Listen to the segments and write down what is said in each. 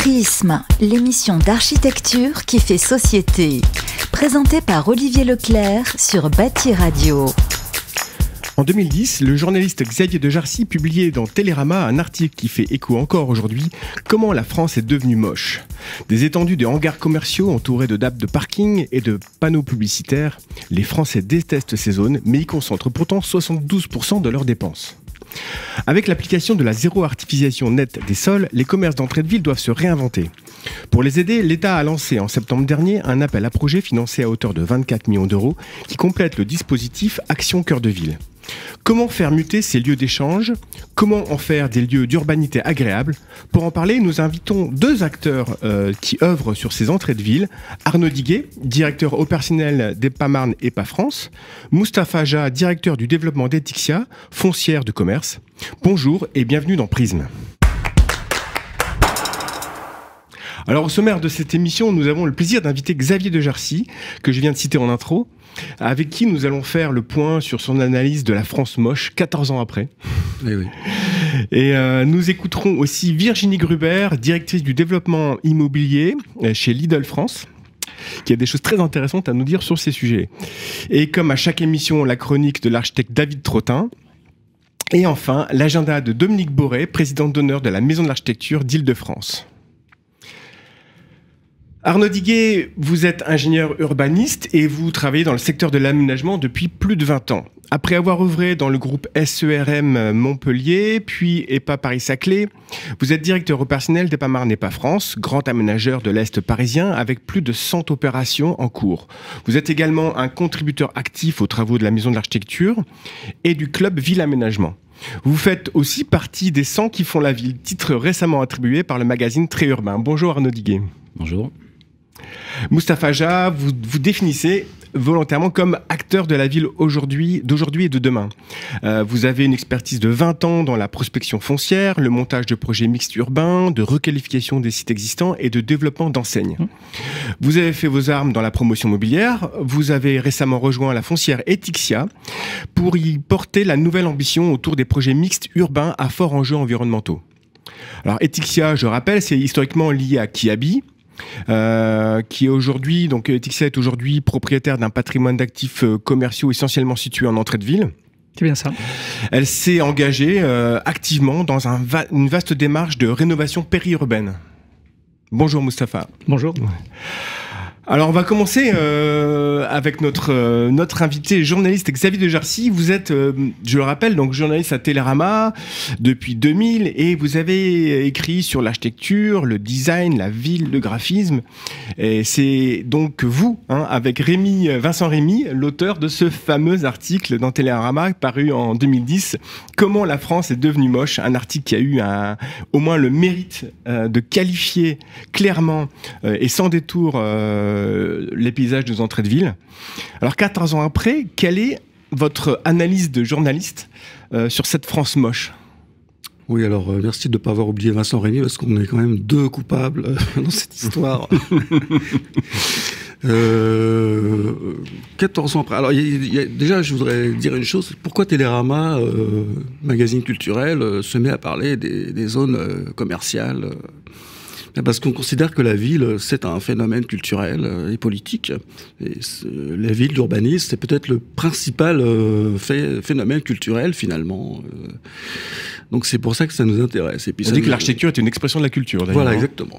Prisme, l'émission d'architecture qui fait société. Présentée par Olivier Leclerc sur Bâti Radio. En 2010, le journaliste Xavier de Jarcy publiait dans Télérama un article qui fait écho encore aujourd'hui, Comment la France est devenue moche. Des étendues de hangars commerciaux entourés de dappes de parking et de panneaux publicitaires. Les Français détestent ces zones, mais y concentrent pourtant 72% de leurs dépenses. Avec l'application de la zéro artificialisation nette des sols, les commerces d'entrée de ville doivent se réinventer. Pour les aider, l'État a lancé en septembre dernier un appel à projet financé à hauteur de 24 millions d'euros qui complète le dispositif Action Cœur de Ville. Comment faire muter ces lieux d'échange ? Comment en faire des lieux d'urbanité agréables ? Pour en parler, nous invitons deux acteurs qui œuvrent sur ces entrées de ville. Arnaud Diguet, directeur opérationnel d'EPA-Marne EPA France. Moustapha Ja, directeur du développement d'Etixia, foncière de commerce. Bonjour et bienvenue dans Prisme. Alors au sommaire de cette émission, nous avons le plaisir d'inviter Xavier de Jarcy, que je viens de citer en intro, avec qui nous allons faire le point sur son analyse de la France moche 14 ans après. Oui. Et nous écouterons aussi Virginie Gruber, directrice du développement immobilier chez Lidl France, qui a des choses très intéressantes à nous dire sur ces sujets. Et comme à chaque émission, la chronique de l'architecte David Trottin. Et enfin, l'agenda de Dominique Boré, présidente d'honneur de la Maison de l'Architecture d'Île-de-France. Arnaud Diguet, vous êtes ingénieur urbaniste et vous travaillez dans le secteur de l'aménagement depuis plus de 20 ans. Après avoir œuvré dans le groupe SERM Montpellier, puis EPA Paris-Saclay, vous êtes directeur opérationnel d'EPA-Marne EPA France, grand aménageur de l'Est parisien avec plus de 100 opérations en cours. Vous êtes également un contributeur actif aux travaux de la Maison de l'Architecture et du club Ville Aménagement. Vous faites aussi partie des 100 qui font la ville, titre récemment attribué par le magazine Très Urbain. Bonjour Arnaud Diguet. Bonjour. Moustapha Ja, vous définissez volontairement comme acteur de la ville d'aujourd'hui et de demain. Vous avez une expertise de 20 ans dans la prospection foncière, le montage de projets mixtes urbains, de requalification des sites existants et de développement d'enseignes. Vous avez fait vos armes dans la promotion immobilière. Vous avez récemment rejoint la foncière Etixia pour y porter la nouvelle ambition autour des projets mixtes urbains à fort enjeux environnementaux. Alors Etixia, je rappelle, c'est historiquement lié à Kiabi, qui est aujourd'hui, donc Etixia est aujourd'hui propriétaire d'un patrimoine d'actifs commerciaux essentiellement situés en entrée de ville. C'est bien ça. Elle s'est engagée activement dans une vaste démarche de rénovation périurbaine. Bonjour Moustapha. Bonjour. Alors on va commencer avec notre invité journaliste Xavier de Jarcy. Vous êtes, je le rappelle, donc journaliste à Télérama depuis 2000 et vous avez écrit sur l'architecture, le design, la ville, le graphisme. Et c'est donc vous, avec Vincent Rémy, l'auteur de ce fameux article dans Télérama paru en 2010, Comment la France est devenue moche, un article qui a eu au moins le mérite de qualifier clairement et sans détour les paysages des entrées de ville. Alors 14 ans après, quelle est votre analyse de journaliste sur cette France moche ? Oui, alors merci de ne pas avoir oublié Vincent Rémy, parce qu'on est quand même deux coupables dans cette histoire. 14 ans après. Alors déjà, je voudrais dire une chose. Pourquoi Télérama, magazine culturel, se met à parler des zones commerciales parce qu'on considère que la ville, c'est un phénomène culturel et politique. Et la ville, l'urbanisme, c'est peut-être le principal phénomène culturel, finalement. Donc c'est pour ça que ça nous intéresse. Et puis on dit que l'architecture est une expression de la culture, d'ailleurs. Voilà, exactement.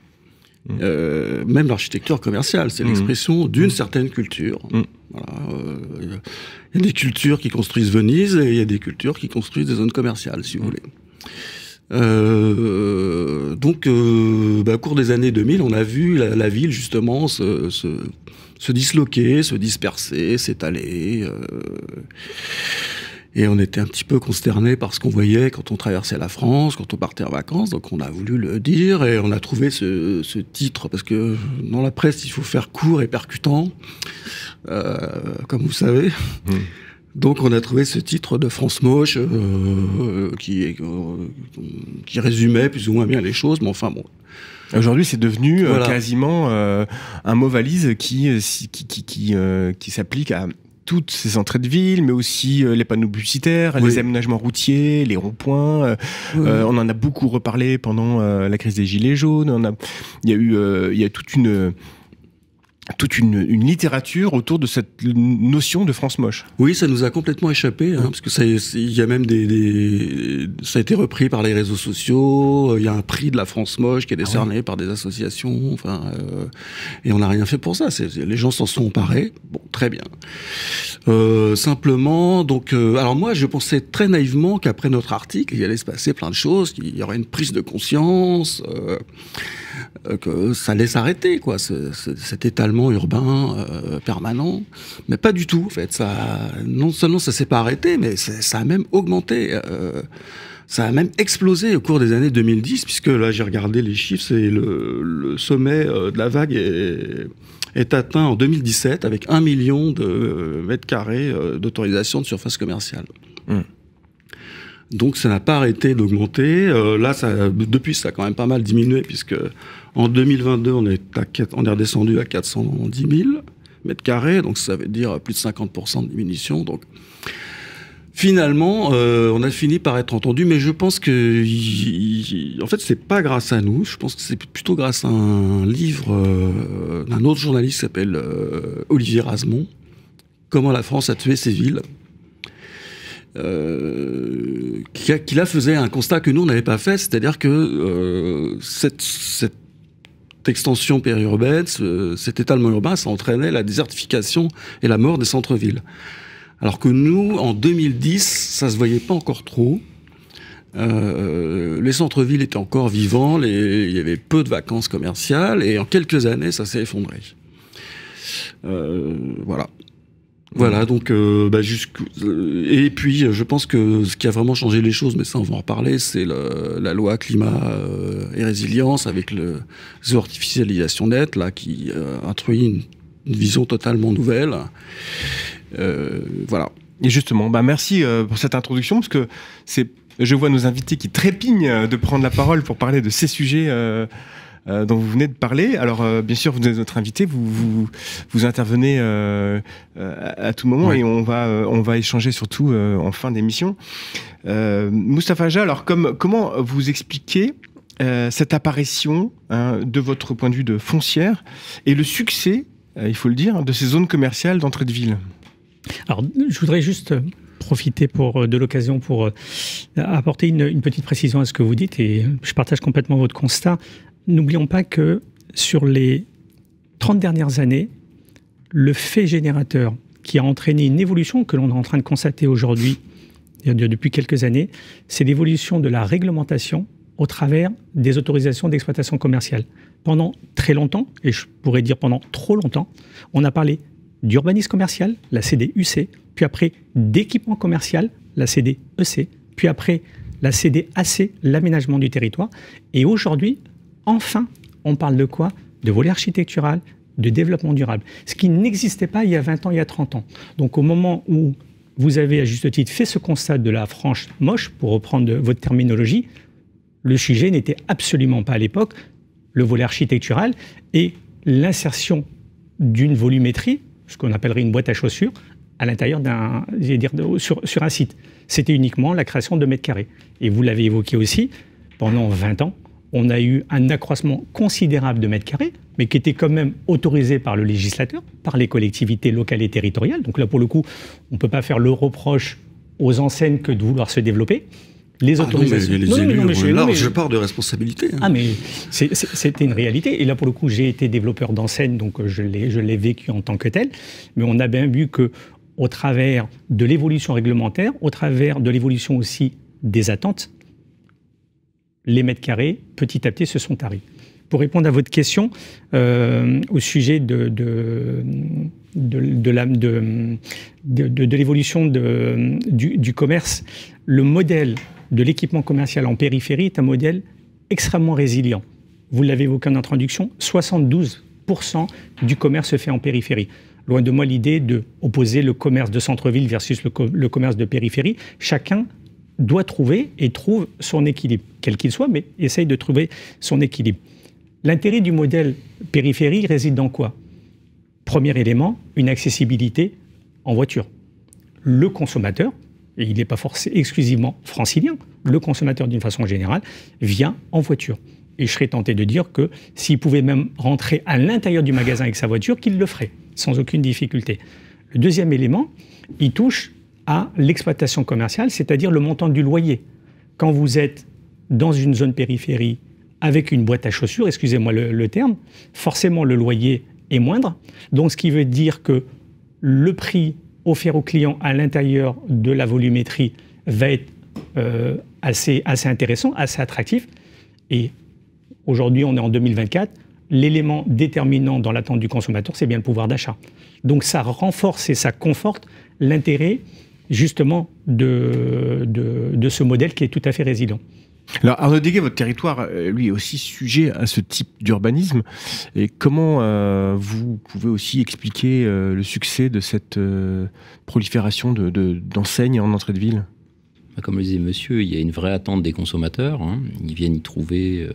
Même l'architecture commerciale, c'est l'expression d'une certaine culture. Voilà, y a des cultures qui construisent Venise et il y a des cultures qui construisent des zones commerciales, si vous voulez. Donc, au cours des années 2000, on a vu la ville justement se disloquer, se disperser, s'étaler. Et on était un petit peu consternés par ce qu'on voyait quand on traversait la France, quand on partait en vacances. Donc on a voulu le dire et on a trouvé ce titre, parce que dans la presse, il faut faire court et percutant, comme vous savez. Donc on a trouvé ce titre de France moche qui résumait plus ou moins bien les choses, mais enfin bon. Aujourd'hui, c'est devenu quasiment un mot valise qui s'applique à toutes ces entrées de ville, mais aussi les panneaux publicitaires, les aménagements routiers, les ronds-points. On en a beaucoup reparlé pendant la crise des Gilets jaunes. Il y a toute une littérature autour de cette notion de France moche. Oui, ça nous a complètement échappé, parce que il y a même ça a été repris par les réseaux sociaux. Il y a un prix de la France moche qui est décerné par des associations. Et on n'a rien fait pour ça. Les gens s'en sont emparés. Bon, très bien. Simplement, donc, alors moi, je pensais très naïvement qu'après notre article, il allait se passer plein de choses, qu'il y aurait une prise de conscience. Que ça allait s'arrêter, quoi, cet étalement urbain permanent, mais pas du tout, en fait. Non seulement ça s'est pas arrêté, mais ça a même augmenté, ça a même explosé au cours des années 2010, puisque là j'ai regardé les chiffres, c'est le sommet de la vague est atteint en 2017 avec 1 million de mètres carrés d'autorisation de surface commerciale. Donc ça n'a pas arrêté d'augmenter. Là, depuis, ça a quand même pas mal diminué, puisque en 2022, on est redescendu à 410 000 mètres carrés, donc ça veut dire plus de 50% de diminution. Donc finalement, on a fini par être entendu, mais je pense que, en fait, c'est pas grâce à nous. Je pense que c'est plutôt grâce à un livre d'un autre journaliste qui s'appelle Olivier Razemont, « Comment la France a tué ses villes ». Qui là faisait un constat que nous on n'avait pas fait, c'est-à-dire que cette extension périurbaine, cet étalement urbain, ça entraînait la désertification et la mort des centres-villes. Alors que nous, en 2010, ça se voyait pas encore trop. Les centres-villes étaient encore vivants, il y avait peu de vacances commerciales, et en quelques années, ça s'est effondré. Voilà. Voilà, donc, et puis, je pense que ce qui a vraiment changé les choses, mais ça, on va en reparler, c'est la loi climat et résilience avec les artificialisation nette, là, qui introduit une vision totalement nouvelle. Voilà. Et justement, merci pour cette introduction, parce que je vois nos invités qui trépignent de prendre la parole pour parler de ces sujets dont vous venez de parler. Alors, bien sûr, vous êtes notre invité, vous intervenez à tout moment, et on va échanger surtout en fin d'émission. Moustapha Hadja, alors comment vous expliquez cette apparition de votre point de vue de foncière et le succès, il faut le dire, de ces zones commerciales d'entrée de ville? Alors, je voudrais juste profiter de l'occasion pour apporter une petite précision à ce que vous dites, et je partage complètement votre constat. N'oublions pas que sur les 30 dernières années, le fait générateur qui a entraîné une évolution que l'on est en train de constater aujourd'hui, depuis quelques années, c'est l'évolution de la réglementation au travers des autorisations d'exploitation commerciale. Pendant très longtemps, et je pourrais dire pendant trop longtemps, on a parlé d'urbanisme commercial, la CDUC, puis après d'équipement commercial, la CDEC, puis après la CDAC, l'aménagement du territoire. Et aujourd'hui, enfin, on parle de quoi? De volet architectural, de développement durable. Ce qui n'existait pas il y a 20 ans, il y a 30 ans. Donc au moment où vous avez, à juste titre, fait ce constat de la France moche, pour reprendre votre terminologie, le sujet n'était absolument pas à l'époque le volet architectural et l'insertion d'une volumétrie, ce qu'on appellerait une boîte à chaussures, à l'intérieur sur un site. C'était uniquement la création de mètres carrés. Et vous l'avez évoqué aussi, pendant 20 ans, on a eu un accroissement considérable de mètres carrés, mais qui était quand même autorisé par le législateur, par les collectivités locales et territoriales. Donc là, pour le coup, on ne peut pas faire le reproche aux enseignes que de vouloir se développer. Les autorisations... Non, mais les élus ont une large part de responsabilité. Ah, mais c'était une réalité. Et là, pour le coup, j'ai été développeur d'enseignes, donc je l'ai vécu en tant que tel. Mais on a bien vu qu'au travers de l'évolution réglementaire, au travers de l'évolution aussi des attentes, les mètres carrés, petit à petit, se sont taris. Pour répondre à votre question, au sujet de l'évolution du commerce, le modèle de l'équipement commercial en périphérie est un modèle extrêmement résilient. Vous l'avez évoqué en introduction, 72% du commerce se fait en périphérie. Loin de moi l'idée d'opposer le commerce de centre-ville versus le commerce de périphérie. Chacun doit trouver et trouve son équilibre, quel qu'il soit, mais essaye de trouver son équilibre. L'intérêt du modèle périphérie réside dans quoi? Premier élément, une accessibilité en voiture. Le consommateur, et il n'est pas forcément exclusivement francilien, le consommateur d'une façon générale vient en voiture. Et je serais tenté de dire que s'il pouvait même rentrer à l'intérieur du magasin avec sa voiture, qu'il le ferait, sans aucune difficulté. Le deuxième élément, il touche à l'exploitation commerciale, c'est-à-dire le montant du loyer. Quand vous êtes dans une zone périphérie avec une boîte à chaussures, excusez-moi le terme, forcément le loyer est moindre. Donc ce qui veut dire que le prix offert au client à l'intérieur de la volumétrie va être assez intéressant, assez attractif. Et aujourd'hui, on est en 2024, l'élément déterminant dans l'attente du consommateur, c'est bien le pouvoir d'achat. Donc ça renforce et ça conforte l'intérêt justement de ce modèle qui est tout à fait résilient. Alors Arnaud Deguet, votre territoire, lui, est aussi sujet à ce type d'urbanisme. Et comment vous pouvez aussi expliquer le succès de cette prolifération d'enseignes en entrée de ville ? Comme le disait monsieur, il y a une vraie attente des consommateurs. Ils viennent y trouver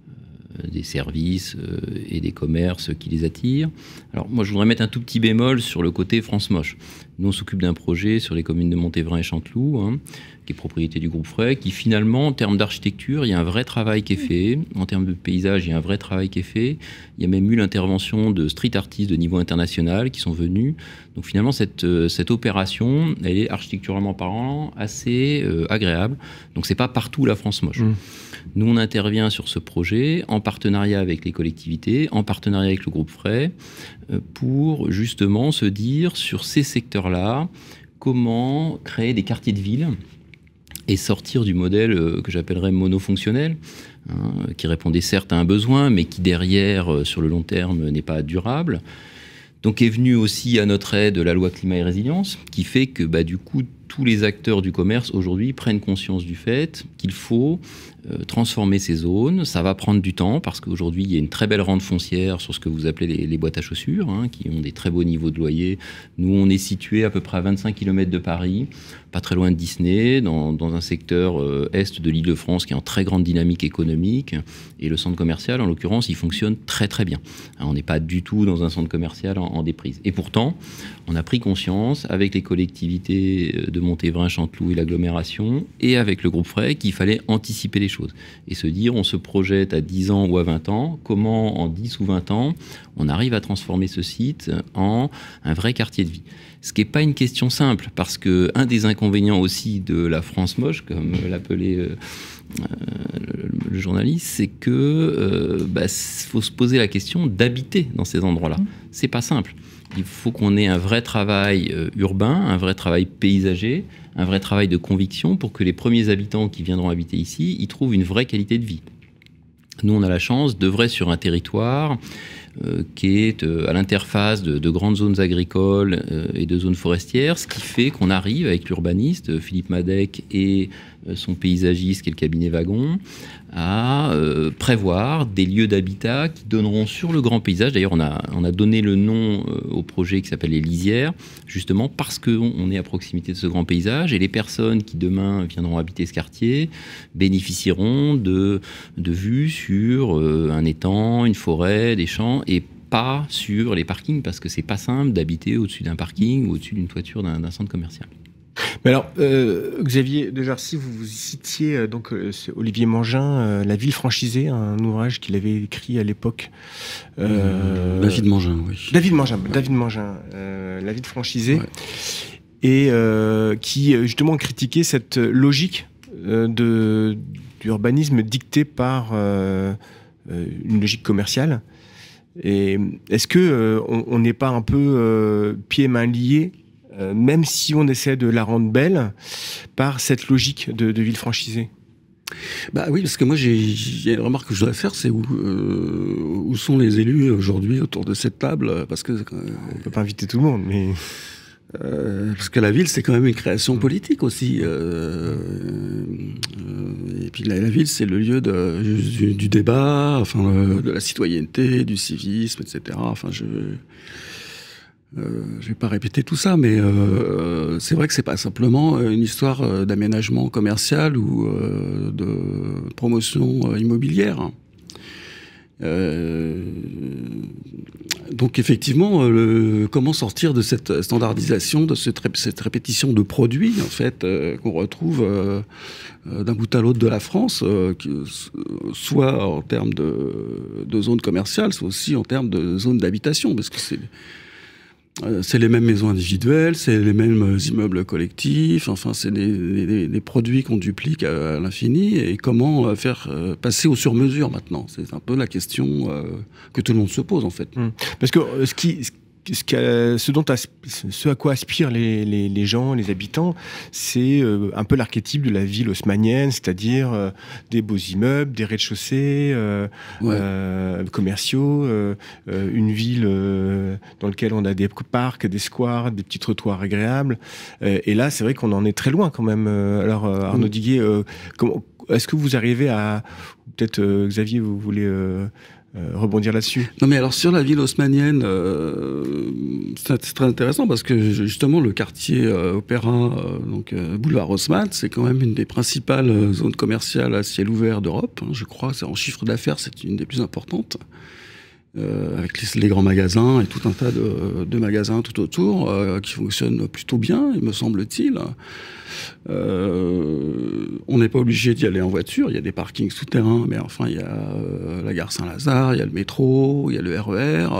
des services et des commerces qui les attirent. Alors moi, je voudrais mettre un tout petit bémol sur le côté France Moche. Nous, on s'occupe d'un projet sur les communes de Montévrain et Chanteloup, qui est propriété du groupe Frey, qui finalement, en termes d'architecture, il y a un vrai travail qui est fait. En termes de paysage, il y a un vrai travail qui est fait. Il y a même eu l'intervention de street artistes de niveau international qui sont venus. Donc finalement, cette opération, elle est architecturalement parlant assez agréable. Donc c'est pas partout la France moche. Nous, on intervient sur ce projet en partenariat avec les collectivités, en partenariat avec le groupe Frey, pour justement se dire sur ces secteurs-là, comment créer des quartiers de ville et sortir du modèle que j'appellerais monofonctionnel, qui répondait certes à un besoin, mais qui derrière, sur le long terme, n'est pas durable. Donc est venue aussi à notre aide la loi climat et résilience, qui fait que du coup, tous les acteurs du commerce aujourd'hui prennent conscience du fait qu'il faut transformer ces zones. Ça va prendre du temps parce qu'aujourd'hui, il y a une très belle rente foncière sur ce que vous appelez les boîtes à chaussures, qui ont des très beaux niveaux de loyer. Nous, on est situé à peu près à 25 km de Paris, pas très loin de Disney, dans un secteur est de l'Île-de-France qui est en très grande dynamique économique. Et le centre commercial, en l'occurrence, il fonctionne très très bien. On n'est pas du tout dans un centre commercial en déprise. Et pourtant, on a pris conscience avec les collectivités de Montévrain, Chanteloup et l'agglomération, et avec le groupe Frey, qu'il fallait anticiper les choses. Et se dire, on se projette à 10 ans ou à 20 ans, comment en 10 ou 20 ans, on arrive à transformer ce site en un vrai quartier de vie. Ce qui n'est pas une question simple, parce qu'un des inconvénients aussi de la France moche, comme l'appelait le journaliste, c'est que faut se poser la question d'habiter dans ces endroits-là. C'est pas simple. Il faut qu'on ait un vrai travail urbain, un vrai travail paysager, un vrai travail de conviction pour que les premiers habitants qui viendront habiter ici, ils trouvent une vraie qualité de vie. Nous, on a la chance d'œuvrer sur un territoire qui est à l'interface de grandes zones agricoles et de zones forestières, ce qui fait qu'on arrive avec l'urbaniste Philippe Madec et son paysagiste qui est le cabinet Wagon à prévoir des lieux d'habitat qui donneront sur le grand paysage. D'ailleurs, on a donné le nom au projet qui s'appelle les Lisières, justement parce qu'on est à proximité de ce grand paysage et les personnes qui demain viendront habiter ce quartier bénéficieront de vues sur un étang, une forêt, des champs et pas sur les parkings parce que c'est pas simple d'habiter au-dessus d'un parking ou au-dessus d'une toiture d'un centre commercial. Mais alors, Xavier de Jarcy, vous citiez c'est Olivier Mangin, La ville franchisée, un ouvrage qu'il avait écrit à l'époque. David Mangin, oui. David Mangin, La ville franchisée, ouais. Et qui justement critiquait cette logique d'urbanisme dictée par une logique commerciale. Et est-ce que on n'est pas un peu pieds et mains liés, même si on essaie de la rendre belle, par cette logique de ville franchisée? Oui, parce que moi, j'ai une remarque que je voudrais faire, c'est où sont les élus aujourd'hui autour de cette table, parce que on peut pas inviter tout le monde, mais parce que la ville, c'est quand même une création politique aussi. Et puis la ville, c'est le lieu du débat, de la citoyenneté, du civisme, etc. Je vais pas répéter tout ça, mais c'est vrai que c'est pas simplement une histoire d'aménagement commercial ou de promotion immobilière. Donc effectivement, comment sortir de cette standardisation, de cette répétition de produits en fait qu'on retrouve d'un bout à l'autre de la France, soit en termes de zones commerciales, soit aussi en termes de zones d'habitation, parce que c'est les mêmes maisons individuelles, c'est les mêmes immeubles collectifs, enfin c'est des produits qu'on duplique à l'infini, et comment faire passer au sur-mesure maintenant. C'est un peu la question que tout le monde se pose en fait. Parce que ce à quoi aspirent les gens, les habitants, c'est un peu l'archétype de la ville haussmannienne, c'est-à-dire des beaux immeubles, des rez-de-chaussée commerciaux, une ville dans laquelle on a des parcs, des squares, des petits trottoirs agréables. Et là, c'est vrai qu'on en est très loin quand même. Alors, Arnaud Diguet, est-ce que vous arrivez à... Peut-être, Xavier, vous voulez... rebondir là-dessus. Non mais alors sur la ville haussmannienne, c'est très intéressant parce que justement le quartier Opéra, donc boulevard Haussmann, c'est quand même une des principales zones commerciales à ciel ouvert d'Europe. Je crois, c'est en chiffre d'affaires, c'est une des plus importantes. Avec les grands magasins et tout un tas de magasins tout autour qui fonctionnent plutôt bien, il me semble-t-il. On n'est pas obligé d'y aller en voiture, il y a des parkings souterrains, mais enfin il y a la gare Saint-Lazare, il y a le métro, il y a le RER.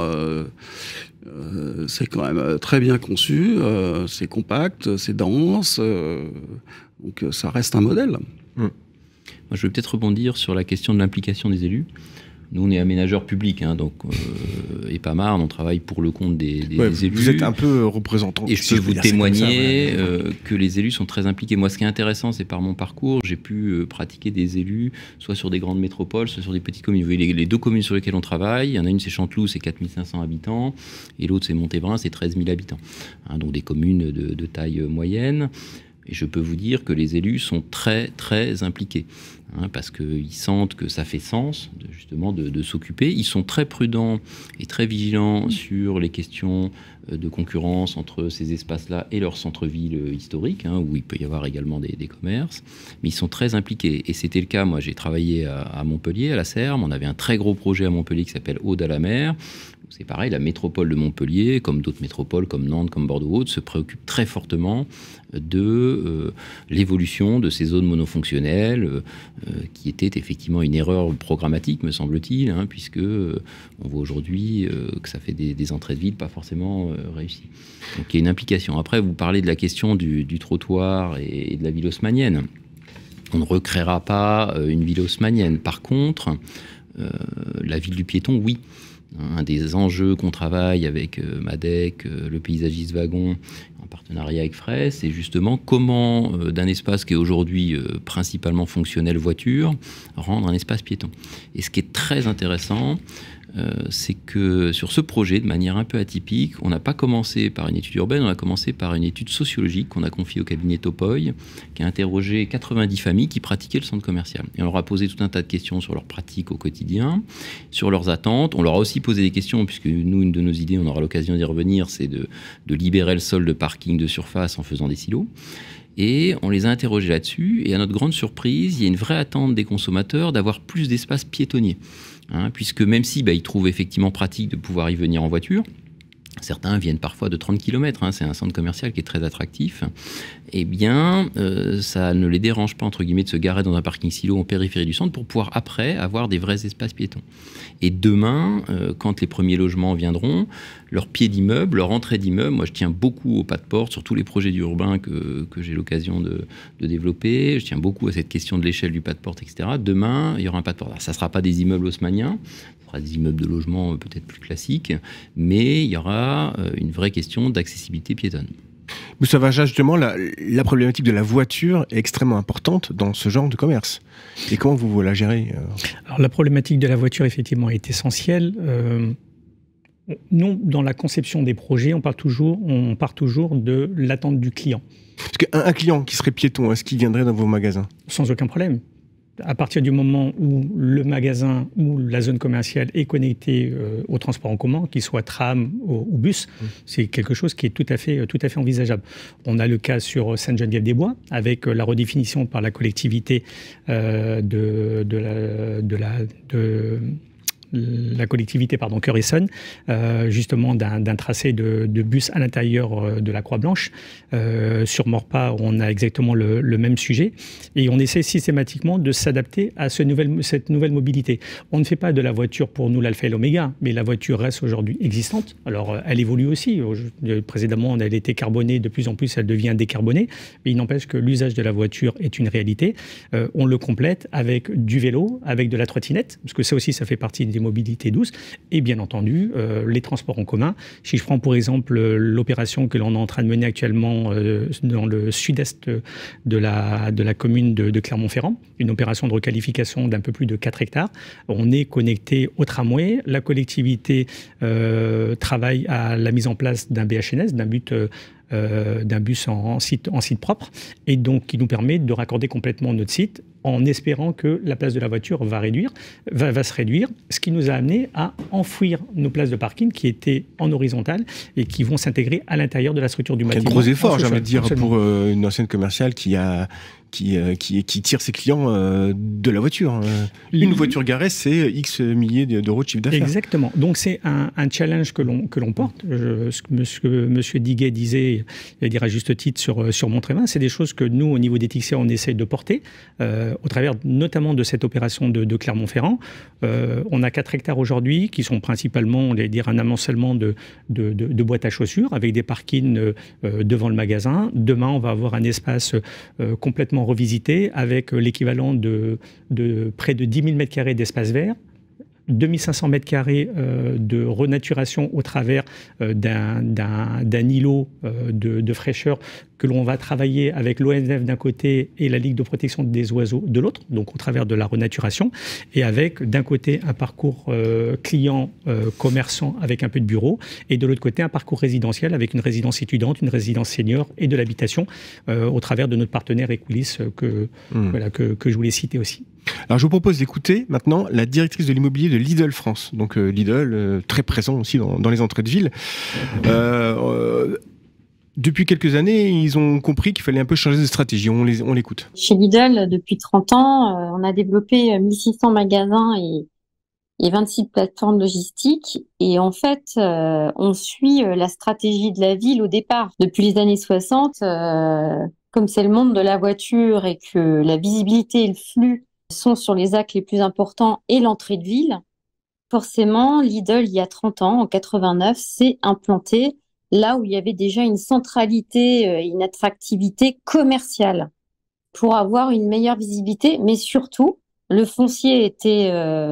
C'est quand même très bien conçu, c'est compact, c'est dense, donc ça reste un modèle. Moi, je vais peut-être rebondir sur la question de l'implication des élus. Nous, on est aménageurs publics, donc et pas marre, on travaille pour le compte des élus. Vous êtes un peu représentant. Et je peux vous témoigner que les élus sont très impliqués. Moi, ce qui est intéressant, c'est par mon parcours, j'ai pu pratiquer des élus, soit sur des grandes métropoles, soit sur des petites communes. Vous voyez, les deux communes sur lesquelles on travaille, il y en a une, c'est Chanteloup, c'est 4500 habitants, et l'autre, c'est Montébrun, c'est 13 000 habitants. Donc des communes de taille moyenne. Et je peux vous dire que les élus sont très, très impliqués. Parce qu'ils sentent que ça fait sens, justement, de s'occuper. Ils sont très prudents et très vigilants sur les questions de concurrence entre ces espaces-là et leur centre-ville historique, où il peut y avoir également des commerces. Mais ils sont très impliqués. Et c'était le cas, moi, j'ai travaillé à Montpellier, à la Serme. On avait un très gros projet à Montpellier qui s'appelle Aude à la mer. C'est pareil, la métropole de Montpellier, comme d'autres métropoles, comme Nantes, comme Bordeaux-Haute, se préoccupe très fortement de l'évolution de ces zones monofonctionnelles, qui était effectivement une erreur programmatique, me semble-t-il, puisque on voit aujourd'hui que ça fait des entrées de ville pas forcément réussies. Donc il y a une implication. Après, vous parlez de la question du trottoir et de la ville haussmannienne. On ne recréera pas une ville haussmannienne. Par contre, la ville du piéton, oui. Un des enjeux qu'on travaille avec MADEC, le paysagiste Wagon, en partenariat avec Frey, c'est justement comment, d'un espace qui est aujourd'hui principalement fonctionnel voiture, rendre un espace piéton. Et ce qui est très intéressant, c'est que sur ce projet, de manière un peu atypique, on n'a pas commencé par une étude urbaine, on a commencé par une étude sociologique qu'on a confiée au cabinet Topoy, qui a interrogé 90 familles qui pratiquaient le centre commercial. Et on leur a posé tout un tas de questions sur leurs pratiques au quotidien, sur leurs attentes. On leur a aussi posé des questions, puisque nous, une de nos idées, on aura l'occasion d'y revenir, c'est de libérer le sol de parking de surface en faisant des silos. Et on les a interrogés là-dessus. Et à notre grande surprise, il y a une vraie attente des consommateurs d'avoir plus d'espace piétonnier. Puisque même si ils trouvent effectivement pratique de pouvoir y venir en voiture, certains viennent parfois de 30 km, c'est un centre commercial qui est très attractif, eh bien, ça ne les dérange pas, entre guillemets, de se garer dans un parking silo en périphérie du centre pour pouvoir, après, avoir des vrais espaces piétons. Et demain, quand les premiers logements viendront, leur pied d'immeuble, leur entrée d'immeuble, moi je tiens beaucoup au pas de porte sur tous les projets urbains que j'ai l'occasion de développer, je tiens beaucoup à cette question de l'échelle du pas de porte, etc. Demain, il y aura un pas de porte. Alors, ça ne sera pas des immeubles haussmanniens, ce sera des immeubles de logement peut-être plus classiques, mais il y aura une vraie question d'accessibilité piétonne. Moussa Waja, justement, la problématique de la voiture est extrêmement importante dans ce genre de commerce. Et comment vous la gérez Alors, la problématique de la voiture, effectivement, est essentielle. Nous, dans la conception des projets, on part toujours de l'attente du client. Parce qu'un client qui serait piéton, est-ce qu'il viendrait dans vos magasins ? Sans aucun problème. À partir du moment où le magasin ou la zone commerciale est connectée au transport en commun, qu'il soit tram ou bus, c'est quelque chose qui est tout à fait envisageable. On a le cas sur Sainte-Geneviève-des-Bois, avec la redéfinition par la collectivité la collectivité Cœur Essonne, justement d'un tracé de bus à l'intérieur de la Croix-Blanche. Sur Maurepas, on a exactement le même sujet et on essaie systématiquement de s'adapter à cette nouvelle mobilité. On ne fait pas de la voiture pour nous l'alpha et l'oméga, mais la voiture reste aujourd'hui existante. Alors, elle évolue aussi. Précédemment, elle était carbonée, de plus en plus, elle devient décarbonée. Mais il n'empêche que l'usage de la voiture est une réalité. On le complète avec du vélo, avec de la trottinette, parce que ça aussi, ça fait partie des mobilités douces. Et bien entendu, les transports en commun. Si je prends pour exemple l'opération que l'on est en train de mener actuellement dans le sud-est de la commune de Clermont-Ferrand, une opération de requalification d'un peu plus de 4 hectares. On est connecté au tramway. La collectivité travaille à la mise en place d'un BHNS, d'un bus en site propre, et donc qui nous permet de raccorder complètement notre site en espérant que la place de la voiture va se réduire, ce qui nous a amené à enfouir nos places de parking qui étaient en horizontale et qui vont s'intégrer à l'intérieur de la structure du bâtiment. Quel gros effort, j'ai envie de dire, pour une ancienne commerciale qui tire ses clients de la voiture. Une voiture garée, c'est X milliers d'euros de chiffre d'affaires. Exactement. Donc c'est un challenge que l'on porte. Ce que monsieur Diguet disait, il dira à juste titre sur Montrévin, c'est des choses que nous, au niveau des Tixier, on essaie de porter, au travers notamment de cette opération de Clermont-Ferrand. On a 4 hectares aujourd'hui qui sont principalement, on va dire, un amoncellement de boîtes à chaussures avec des parkings devant le magasin. Demain, on va avoir un espace complètement revisité avec l'équivalent de près de 10 000 m² d'espace vert, 2500 m² de renaturation au travers d'un îlot de fraîcheur que l'on va travailler avec l'ONF d'un côté et la Ligue de protection des oiseaux de l'autre, donc au travers de la renaturation, et avec d'un côté un parcours client commerçant avec un peu de bureau, et de l'autre côté un parcours résidentiel avec une résidence étudiante, une résidence senior et de l'habitation au travers de notre partenaire Equilis que je voulais citer aussi. Alors je vous propose d'écouter maintenant la directrice de l'immobilier de Lidl France. Donc Lidl, très présent aussi dans les entrées de ville. Depuis quelques années, ils ont compris qu'il fallait un peu changer de stratégie. On l'écoute. Chez Lidl, depuis 30 ans, on a développé 1600 magasins et 26 plateformes logistiques. Et en fait, on suit la stratégie de la ville au départ. Depuis les années 60, comme c'est le monde de la voiture et que la visibilité et le flux sont sur les axes les plus importants et l'entrée de ville, forcément, Lidl, il y a 30 ans, en 89, s'est implanté là où il y avait déjà une centralité, une attractivité commerciale pour avoir une meilleure visibilité, mais surtout, le foncier était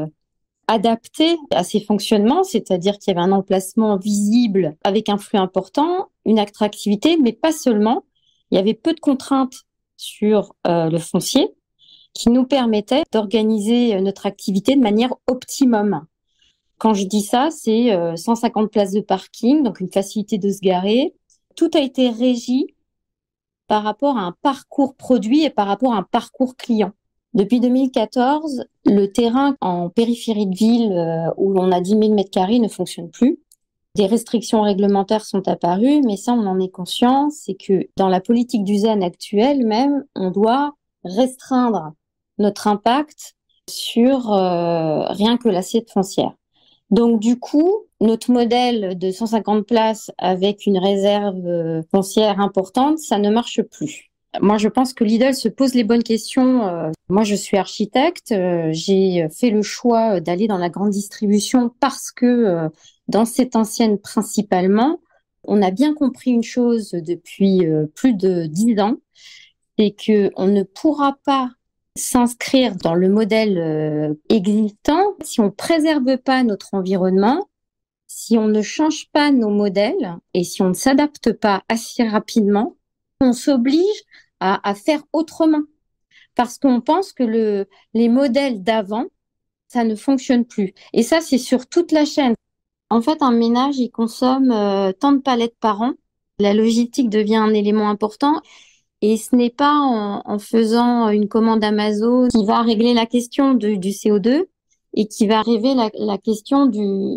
adapté à ces fonctionnements, c'est-à-dire qu'il y avait un emplacement visible avec un flux important, une attractivité, mais pas seulement. Il y avait peu de contraintes sur le foncier qui nous permettait d'organiser notre activité de manière optimum. Quand je dis ça, c'est 150 places de parking, donc une facilité de se garer. Tout a été régi par rapport à un parcours produit et par rapport à un parcours client. Depuis 2014, le terrain en périphérie de ville où l'on a 10 000 m² ne fonctionne plus. Des restrictions réglementaires sont apparues, mais ça, on en est conscient, c'est que dans la politique du ZAN actuelle même, on doit restreindre notre impact sur rien que l'assiette foncière. Donc du coup, notre modèle de 150 places avec une réserve foncière importante, ça ne marche plus. Moi, je pense que Lidl se pose les bonnes questions. Moi, je suis architecte. J'ai fait le choix d'aller dans la grande distribution parce que dans cette ancienne principalement, on a bien compris une chose depuis plus de 10 ans, c'est qu'on ne pourra pas s'inscrire dans le modèle existant si on préserve pas notre environnement, si on ne change pas nos modèles et si on ne s'adapte pas assez rapidement, on s'oblige à faire autrement. Parce qu'on pense que les modèles d'avant, ça ne fonctionne plus. Et ça, c'est sur toute la chaîne. En fait, un ménage, il consomme tant de palettes par an. La logistique devient un élément important. Et ce n'est pas en faisant une commande Amazon qui va régler la question du CO2 et qui va régler la question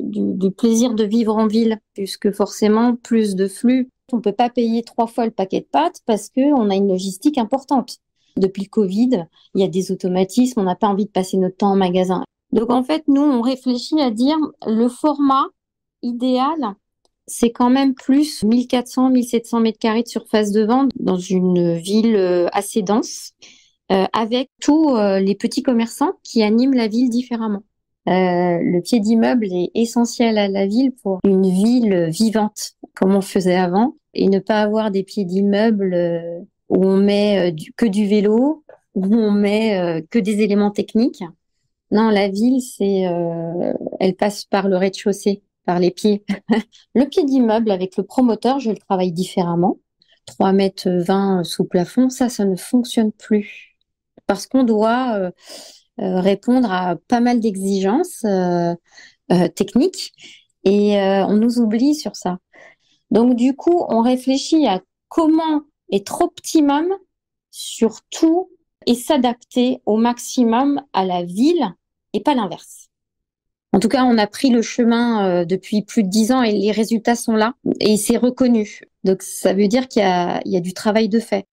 du plaisir de vivre en ville, puisque forcément, plus de flux. On ne peut pas payer 3 fois le paquet de pâtes parce qu'on a une logistique importante. Depuis le Covid, il y a des automatismes, on n'a pas envie de passer notre temps en magasin. Donc en fait, nous, on réfléchit à dire le format idéal, c'est quand même plus 1400, 1700 mètres carrés de surface de vente dans une ville assez dense, avec tous les petits commerçants qui animent la ville différemment. Le pied d'immeuble est essentiel à la ville pour une ville vivante, comme on faisait avant, et ne pas avoir des pieds d'immeuble où on met que du vélo, où on met que des éléments techniques. Non, la ville, elle passe par le rez-de-chaussée, par les pieds. Le pied d'immeuble avec le promoteur, je le travaille différemment. 3,20 m sous plafond, ça ne fonctionne plus. Parce qu'on doit répondre à pas mal d'exigences techniques et on nous oublie sur ça. Donc du coup, on réfléchit à comment être optimum sur tout et s'adapter au maximum à la ville et pas l'inverse. En tout cas, on a pris le chemin depuis plus de 10 ans et les résultats sont là et c'est reconnu. Donc ça veut dire qu'il y a du travail de fait.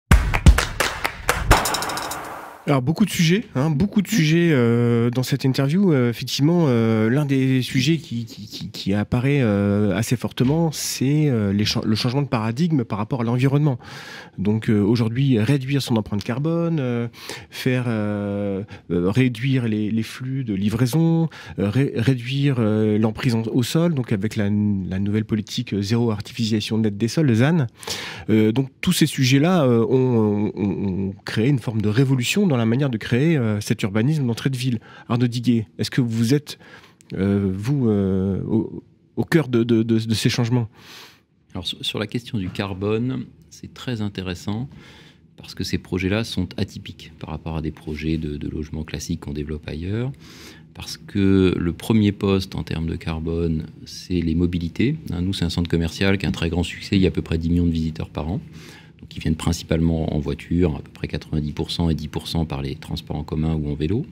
Alors beaucoup de sujets dans cette interview. Effectivement, l'un des sujets qui apparaît assez fortement, c'est le changement de paradigme par rapport à l'environnement. Donc aujourd'hui, réduire son empreinte carbone, réduire les flux de livraison, réduire l'emprise au sol, donc avec la nouvelle politique zéro artificialisation nette des sols, le ZAN. Donc tous ces sujets-là ont créé une forme de révolution dans la manière de créer cet urbanisme d'entrée de ville. Arnaud Diguet, est-ce que vous êtes, au cœur de ces changements ? Alors, sur la question du carbone, c'est très intéressant parce que ces projets-là sont atypiques par rapport à des projets de logement classiques qu'on développe ailleurs. Parce que le premier poste en termes de carbone, c'est les mobilités. Nous, c'est un centre commercial qui a un très grand succès. Il y a à peu près 10 millions de visiteurs par an. Donc, ils viennent principalement en voiture, à peu près 90% et 10% par les transports en commun ou en vélo.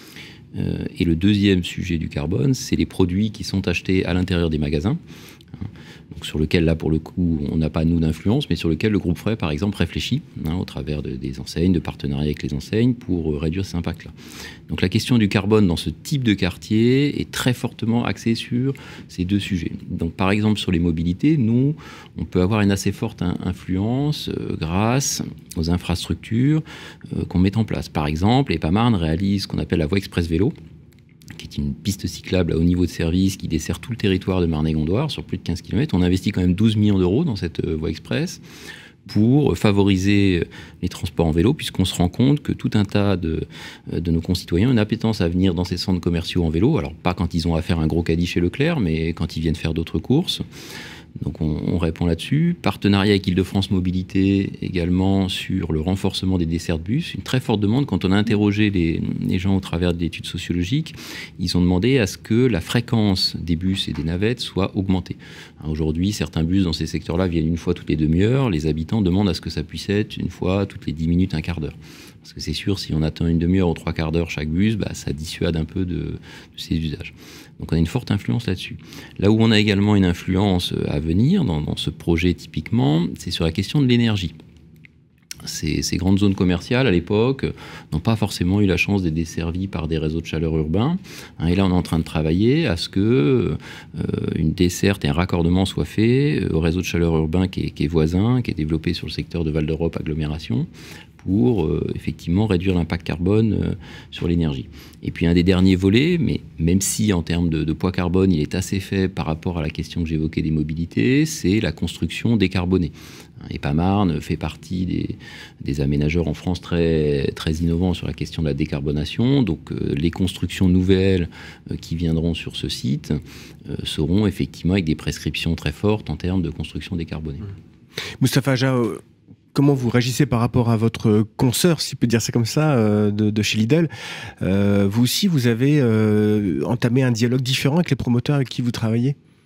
Et le deuxième sujet du carbone, c'est les produits qui sont achetés à l'intérieur des magasins. Donc sur lequel, là, pour le coup, on n'a pas, nous, d'influence, mais sur lequel le groupe Frey, par exemple, réfléchit au travers des enseignes, de partenariats avec les enseignes, pour réduire cet impact-là. Donc la question du carbone dans ce type de quartier est très fortement axée sur ces deux sujets. Donc par exemple, sur les mobilités, nous, on peut avoir une assez forte influence grâce aux infrastructures qu'on met en place. Par exemple, EPAMarne réalise ce qu'on appelle la voie express vélo, qui est une piste cyclable à haut niveau de service qui dessert tout le territoire de Marne-et-Gondoire sur plus de 15 km. On investit quand même 12 millions d'euros dans cette voie express pour favoriser les transports en vélo, puisqu'on se rend compte que tout un tas de nos concitoyens ont une appétence à venir dans ces centres commerciaux en vélo. Alors pas quand ils ont à faire un gros caddie chez Leclerc, mais quand ils viennent faire d'autres courses. Donc on répond là-dessus. Partenariat avec Île-de-France Mobilité également sur le renforcement des dessertes bus. Une très forte demande. Quand on a interrogé les gens au travers d'études sociologiques, ils ont demandé à ce que la fréquence des bus et des navettes soit augmentée. Aujourd'hui, certains bus dans ces secteurs-là viennent une fois toutes les demi-heures. Les habitants demandent à ce que ça puisse être une fois toutes les 10 minutes, un quart d'heure. Parce que c'est sûr, si on attend une demi-heure ou trois quarts d'heure chaque bus, ça dissuade un peu de ces usages. Donc on a une forte influence là-dessus. Là où on a également une influence à venir dans ce projet typiquement, c'est sur la question de l'énergie. Ces grandes zones commerciales, à l'époque, n'ont pas forcément eu la chance d'être desservies par des réseaux de chaleur urbains. Et là, on est en train de travailler à ce que une desserte et un raccordement soient faits au réseau de chaleur urbain qui est voisin, qui est développé sur le secteur de Val d'Europe agglomération, pour effectivement réduire l'impact carbone sur l'énergie. Et puis un des derniers volets, mais même si en termes de poids carbone, il est assez faible par rapport à la question que j'évoquais des mobilités, c'est la construction décarbonée. EPAMarne fait partie des aménageurs en France très, très innovants sur la question de la décarbonation. Donc les constructions nouvelles qui viendront sur ce site seront effectivement avec des prescriptions très fortes en termes de construction décarbonée. Moustapha Hadja, comment vous réagissez par rapport à votre consoeur, si on peut dire ça comme ça, de chez Lidl ? Vous aussi, vous avez entamé un dialogue différent avec les promoteurs avec qui vous travaillez ?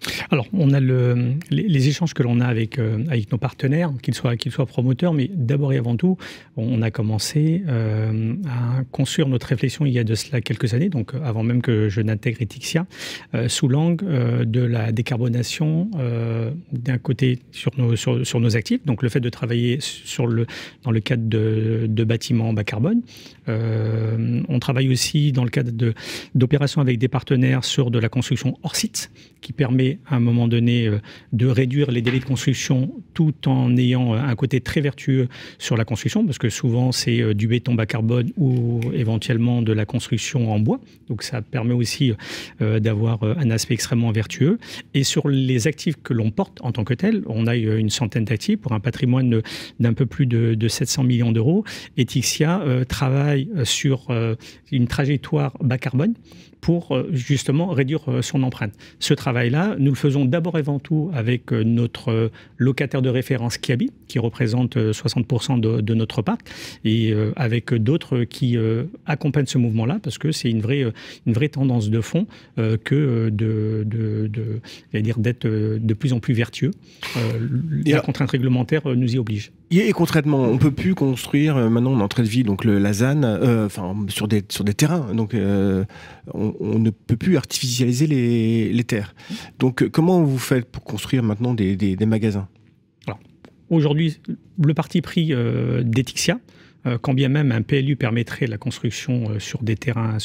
Alors, on a les échanges que l'on a avec nos partenaires, qu'ils soient promoteurs, mais d'abord et avant tout, on a commencé à construire notre réflexion il y a de cela quelques années, donc avant même que je n'intègre Etixia, sous l'angle de la décarbonation d'un côté sur nos actifs, donc le fait de travailler dans le cadre de bâtiments bas carbone. On travaille aussi dans le cadre d'opérations avec des partenaires sur de la construction hors site, qui permet à un moment donné de réduire les délais de construction tout en ayant un côté très vertueux sur la construction, parce que souvent c'est du béton bas carbone ou éventuellement de la construction en bois. Donc ça permet aussi d'avoir un aspect extrêmement vertueux. Et sur les actifs que l'on porte en tant que tel, on a une centaine d'actifs pour un patrimoine d'un peu plus de 700 millions d'euros. Etixia travaille sur une trajectoire bas carbone pour justement réduire son empreinte. Ce travail-là, nous le faisons d'abord et avant tout avec notre locataire de référence Kiabi, qui représente 60% de notre parc, et avec d'autres qui accompagnent ce mouvement-là, parce que c'est une vraie tendance de fond que d'être de plus en plus vertueux. La contrainte réglementaire nous y oblige. Et concrètement, on ne peut plus construire maintenant en entrée de ville, donc la ZAN, sur des terrains. Donc on ne peut plus artificialiser les terres. Donc comment vous faites pour construire maintenant des magasins? Alors, aujourd'hui, le parti pris d'Etixia, quand bien même un PLU permettrait la construction sur des terrains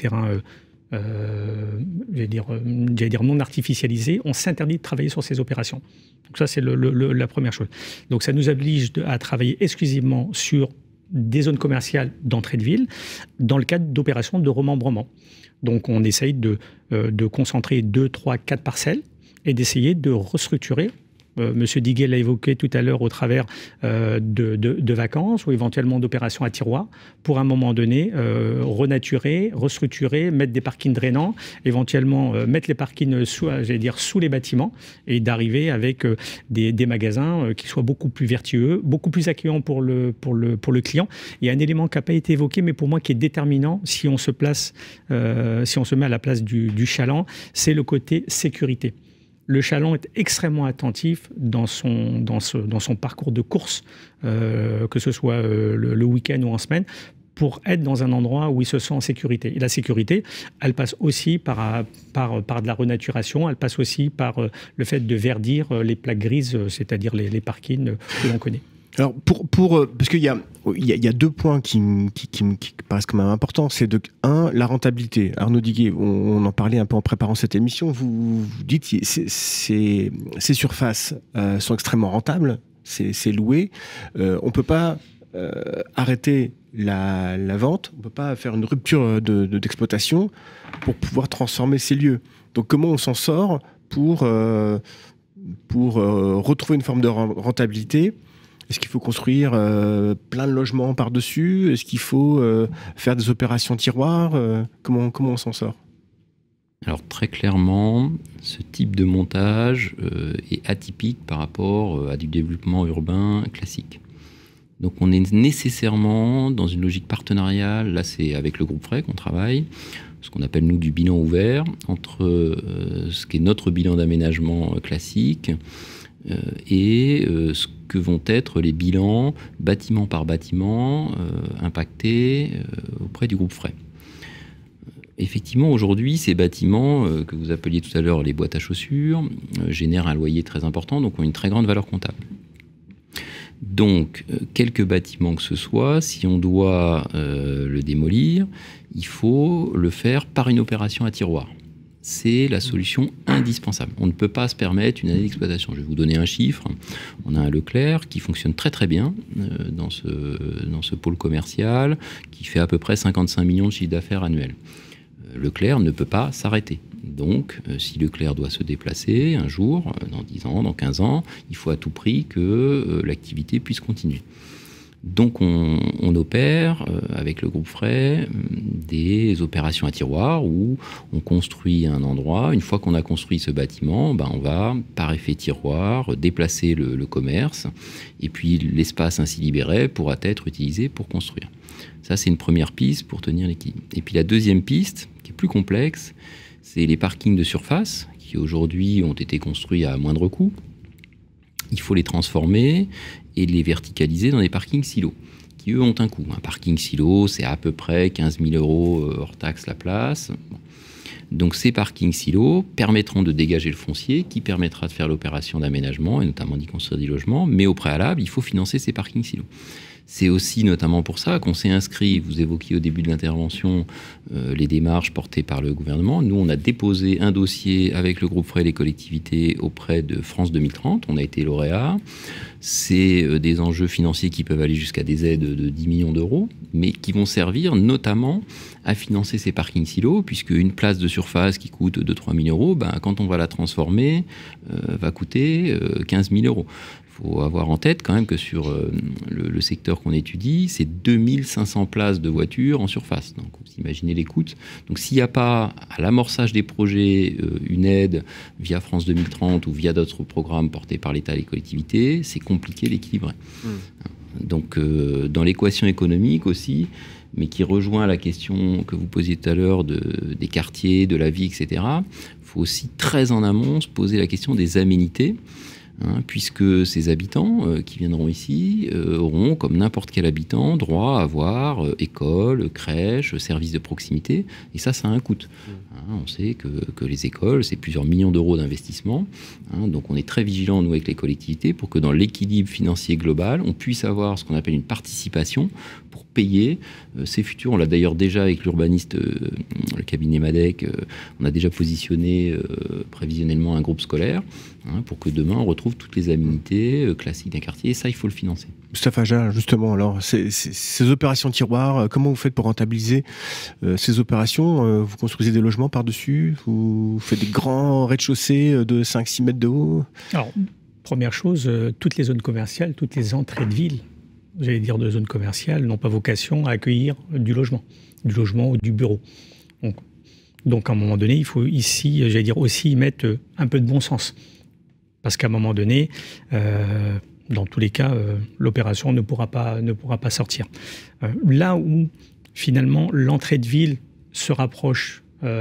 j'allais dire non artificialisés, on s'interdit de travailler sur ces opérations. Donc ça, c'est la première chose. Donc ça nous oblige à travailler exclusivement sur des zones commerciales d'entrée de ville dans le cadre d'opérations de remembrement. Donc on essaye de concentrer 2, 3, 4 parcelles et d'essayer de restructurer. Monsieur Diguet l'a évoqué tout à l'heure au travers de vacances ou éventuellement d'opérations à tiroir pour à un moment donné renaturer, restructurer, mettre des parkings drainants, éventuellement mettre les parkings sous les bâtiments et d'arriver avec des magasins qui soient beaucoup plus vertueux, beaucoup plus accueillants pour le client. Il y a un élément qui n'a pas été évoqué mais pour moi qui est déterminant si on se met à la place du chaland, c'est le côté sécurité. Le chaland est extrêmement attentif dans son parcours de course, que ce soit le week-end ou en semaine, pour être dans un endroit où il se sent en sécurité. Et la sécurité, elle passe aussi par de la renaturation, elle passe aussi par le fait de verdir les plaques grises, c'est-à-dire les parkings que l'on connaît. Alors, parce qu'il y a 2 points qui me paraissent quand même importants. C'est la rentabilité. Arnaud Diguet, on en parlait un peu en préparant cette émission. Vous dites que ces surfaces sont extrêmement rentables, c'est loué. On ne peut pas arrêter la vente, on ne peut pas faire une rupture d'exploitation pour pouvoir transformer ces lieux. Donc, comment on s'en sort pour retrouver une forme de rentabilité? Est-ce qu'il faut construire plein de logements par-dessus? Est-ce qu'il faut faire des opérations tiroirs? Comment on s'en sort? Alors très clairement, ce type de montage est atypique par rapport à du développement urbain classique. Donc on est nécessairement dans une logique partenariale, là c'est avec le groupe Frey qu'on travaille, ce qu'on appelle nous du bilan ouvert, entre ce qui est notre bilan d'aménagement classique et ce que vont être les bilans bâtiment par bâtiment impactés auprès du groupe Frey. Effectivement, aujourd'hui, ces bâtiments que vous appeliez tout à l'heure les boîtes à chaussures génèrent un loyer très important, donc ont une très grande valeur comptable. Donc, quelque bâtiment que ce soit, si on doit le démolir, il faut le faire par une opération à tiroir. C'est la solution indispensable. On ne peut pas se permettre une année d'exploitation. Je vais vous donner un chiffre. On a un Leclerc qui fonctionne très très bien dans ce pôle commercial, qui fait à peu près 55 millions de chiffre d'affaires annuel. Leclerc ne peut pas s'arrêter. Donc, si Leclerc doit se déplacer un jour, dans 10 ans, dans 15 ans, il faut à tout prix que l'activité puisse continuer. Donc on opère avec le groupe Frey des opérations à tiroir où on construit un endroit. Une fois qu'on a construit ce bâtiment, on va, par effet tiroir, déplacer le commerce et puis l'espace ainsi libéré pourra être utilisé pour construire. Ça, c'est une première piste pour tenir l'équilibre. Et puis la deuxième piste, qui est plus complexe, c'est les parkings de surface qui qui aujourd'hui ont été construits à moindre coût. Il faut les transformer et les verticaliser dans des parkings silos, qui eux ont un coût. Un parking silo, c'est à peu près 15 000 € hors taxe la place. Bon. Donc ces parkings silos permettront de dégager le foncier qui permettra de faire l'opération d'aménagement et notamment d'y construire des logements. Mais au préalable, il faut financer ces parkings silos. C'est aussi notamment pour ça qu'on s'est inscrit, vous évoquiez au début de l'intervention les démarches portées par le gouvernement. Nous, on a déposé un dossier avec le groupe Frais et les collectivités auprès de France 2030. On a été lauréat. C'est des enjeux financiers qui peuvent aller jusqu'à des aides de 10 millions d'euros, mais qui vont servir notamment à financer ces parkings silos, puisque une place de surface qui coûte 2-3 000 €, quand on va la transformer, va coûter 15 000 €. Il faut avoir en tête quand même que sur le secteur qu'on étudie, c'est 2500 places de voitures en surface. Donc vous imaginez les coûts. Donc s'il n'y a pas à l'amorçage des projets une aide via France 2030 ou via d'autres programmes portés par l'État et les collectivités, c'est compliqué d'équilibrer. Donc dans l'équation économique aussi, mais qui rejoint la question que vous posiez tout à l'heure des quartiers, de la vie, etc., il faut aussi très en amont se poser la question des aménités. Puisque ces habitants qui viendront ici auront, comme n'importe quel habitant, droit à avoir école, crèche, services de proximité, et ça a un coût. On sait que les écoles, c'est plusieurs millions d'euros d'investissement, donc on est très vigilants, nous, avec les collectivités, pour que dans l'équilibre financier global, on puisse avoir ce qu'on appelle une participation pour payer ces futurs. On l'a d'ailleurs déjà avec l'urbaniste, le cabinet Madec, on a déjà positionné prévisionnellement un groupe scolaire, pour que demain on retrouve toutes les aménités classiques d'un quartier, et ça, il faut le financer. Moustapha Hadja, justement, alors, ces opérations tiroirs, comment vous faites pour rentabiliser ces opérations? Vous construisez des logements par-dessus? Vous faites des grands rez-de-chaussée de 5-6 mètres de haut? Alors, première chose, toutes les zones commerciales, toutes les entrées de ville, j'allais dire de zones commerciales, n'ont pas vocation à accueillir du logement ou du bureau. Donc à un moment donné, il faut ici, j'allais dire aussi, y mettre un peu de bon sens. Parce qu'à un moment donné, dans tous les cas, l'opération ne pourra pas sortir. Là où, finalement, l'entrée de ville se rapproche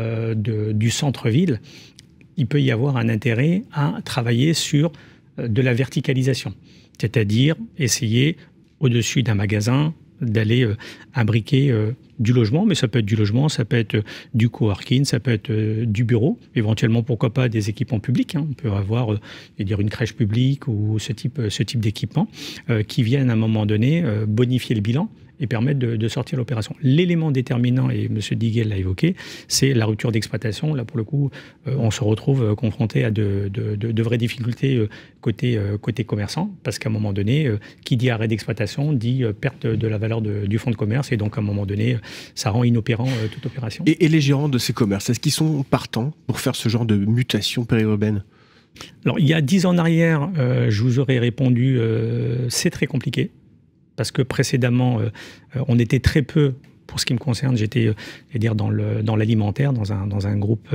du centre-ville, il peut y avoir un intérêt à travailler sur de la verticalisation. C'est-à-dire essayer, au-dessus d'un magasin, d'aller imbriquer du logement, mais ça peut être du logement, ça peut être du coworking, ça peut être du bureau, éventuellement pourquoi pas des équipements publics. On peut avoir une crèche publique ou ce type d'équipement qui viennent à un moment donné bonifier le bilan et permettre de sortir l'opération. L'élément déterminant, et M. Diguet l'a évoqué, c'est la rupture d'exploitation. Là, pour le coup, on se retrouve confronté à de vraies difficultés côté commerçant, parce qu'à un moment donné, qui dit arrêt d'exploitation dit perte de la valeur du fonds de commerce, et donc à un moment donné, ça rend inopérant toute opération. Et les gérants de ces commerces, est-ce qu'ils sont partants pour faire ce genre de mutation périurbaine? Alors, il y a 10 ans en arrière, je vous aurais répondu c'est très compliqué. Parce que précédemment, on était très peu, pour ce qui me concerne, j'étais dans l'alimentaire, dans un groupe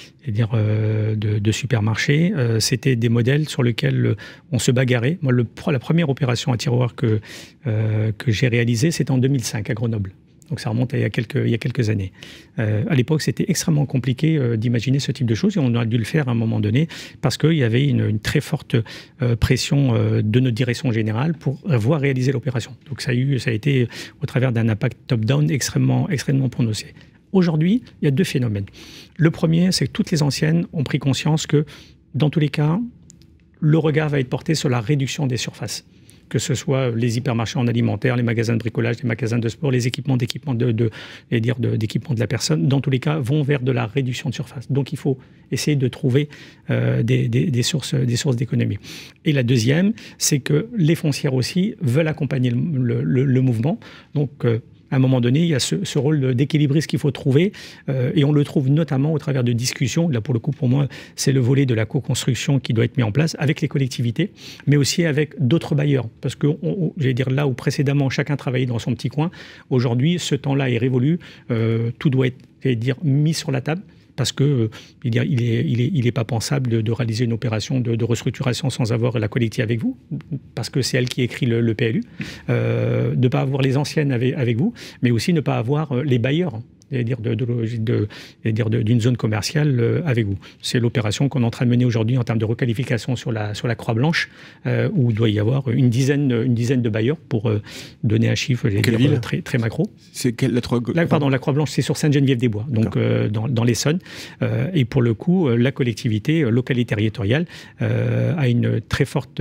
de supermarchés. C'était des modèles sur lesquels on se bagarrait. Moi, la première opération à tiroir que j'ai réalisée, c'était en 2005 à Grenoble. Donc ça remonte à il y a quelques années. À l'époque, c'était extrêmement compliqué d'imaginer ce type de choses, et on a dû le faire à un moment donné parce qu'il y avait une très forte pression de notre direction générale pour voir réaliser l'opération. Donc ça a été au travers d'un impact top-down extrêmement prononcé. Aujourd'hui, il y a deux phénomènes. Le premier, c'est que toutes les anciennes ont pris conscience que, dans tous les cas, le regard va être porté sur la réduction des surfaces. Que ce soit les hypermarchés en alimentaire, les magasins de bricolage, les magasins de sport, les équipements d'équipement de la personne, dans tous les cas, vont vers de la réduction de surface. Donc il faut essayer de trouver des sources d'économie. Et la deuxième, c'est que les foncières aussi veulent accompagner le mouvement. Donc à un moment donné, il y a ce rôle d'équilibriste qu'il faut trouver, et on le trouve notamment au travers de discussions. Là, pour le coup, pour moi, c'est le volet de la co-construction qui doit être mis en place avec les collectivités, mais aussi avec d'autres bailleurs. Parce que, j'allais dire, là où précédemment chacun travaillait dans son petit coin, aujourd'hui, ce temps-là est révolu. Tout doit être, mis sur la table. Parce qu'il n'est pas pensable de réaliser une opération de restructuration sans avoir la collectivité avec vous, parce que c'est elle qui écrit le PLU, de ne pas avoir les anciennes avec vous, mais aussi ne pas avoir les bailleurs d'une zone commerciale avec vous. C'est l'opération qu'on est en train de mener aujourd'hui en termes de requalification sur la Croix-Blanche, où il doit y avoir une dizaine de bailleurs, pour donner un chiffre très, très macro. C'est la Croix-Blanche, c'est sur Sainte-Geneviève-des-Bois, donc dans l'Essonne. Et pour le coup, la collectivité locale et territoriale a une très forte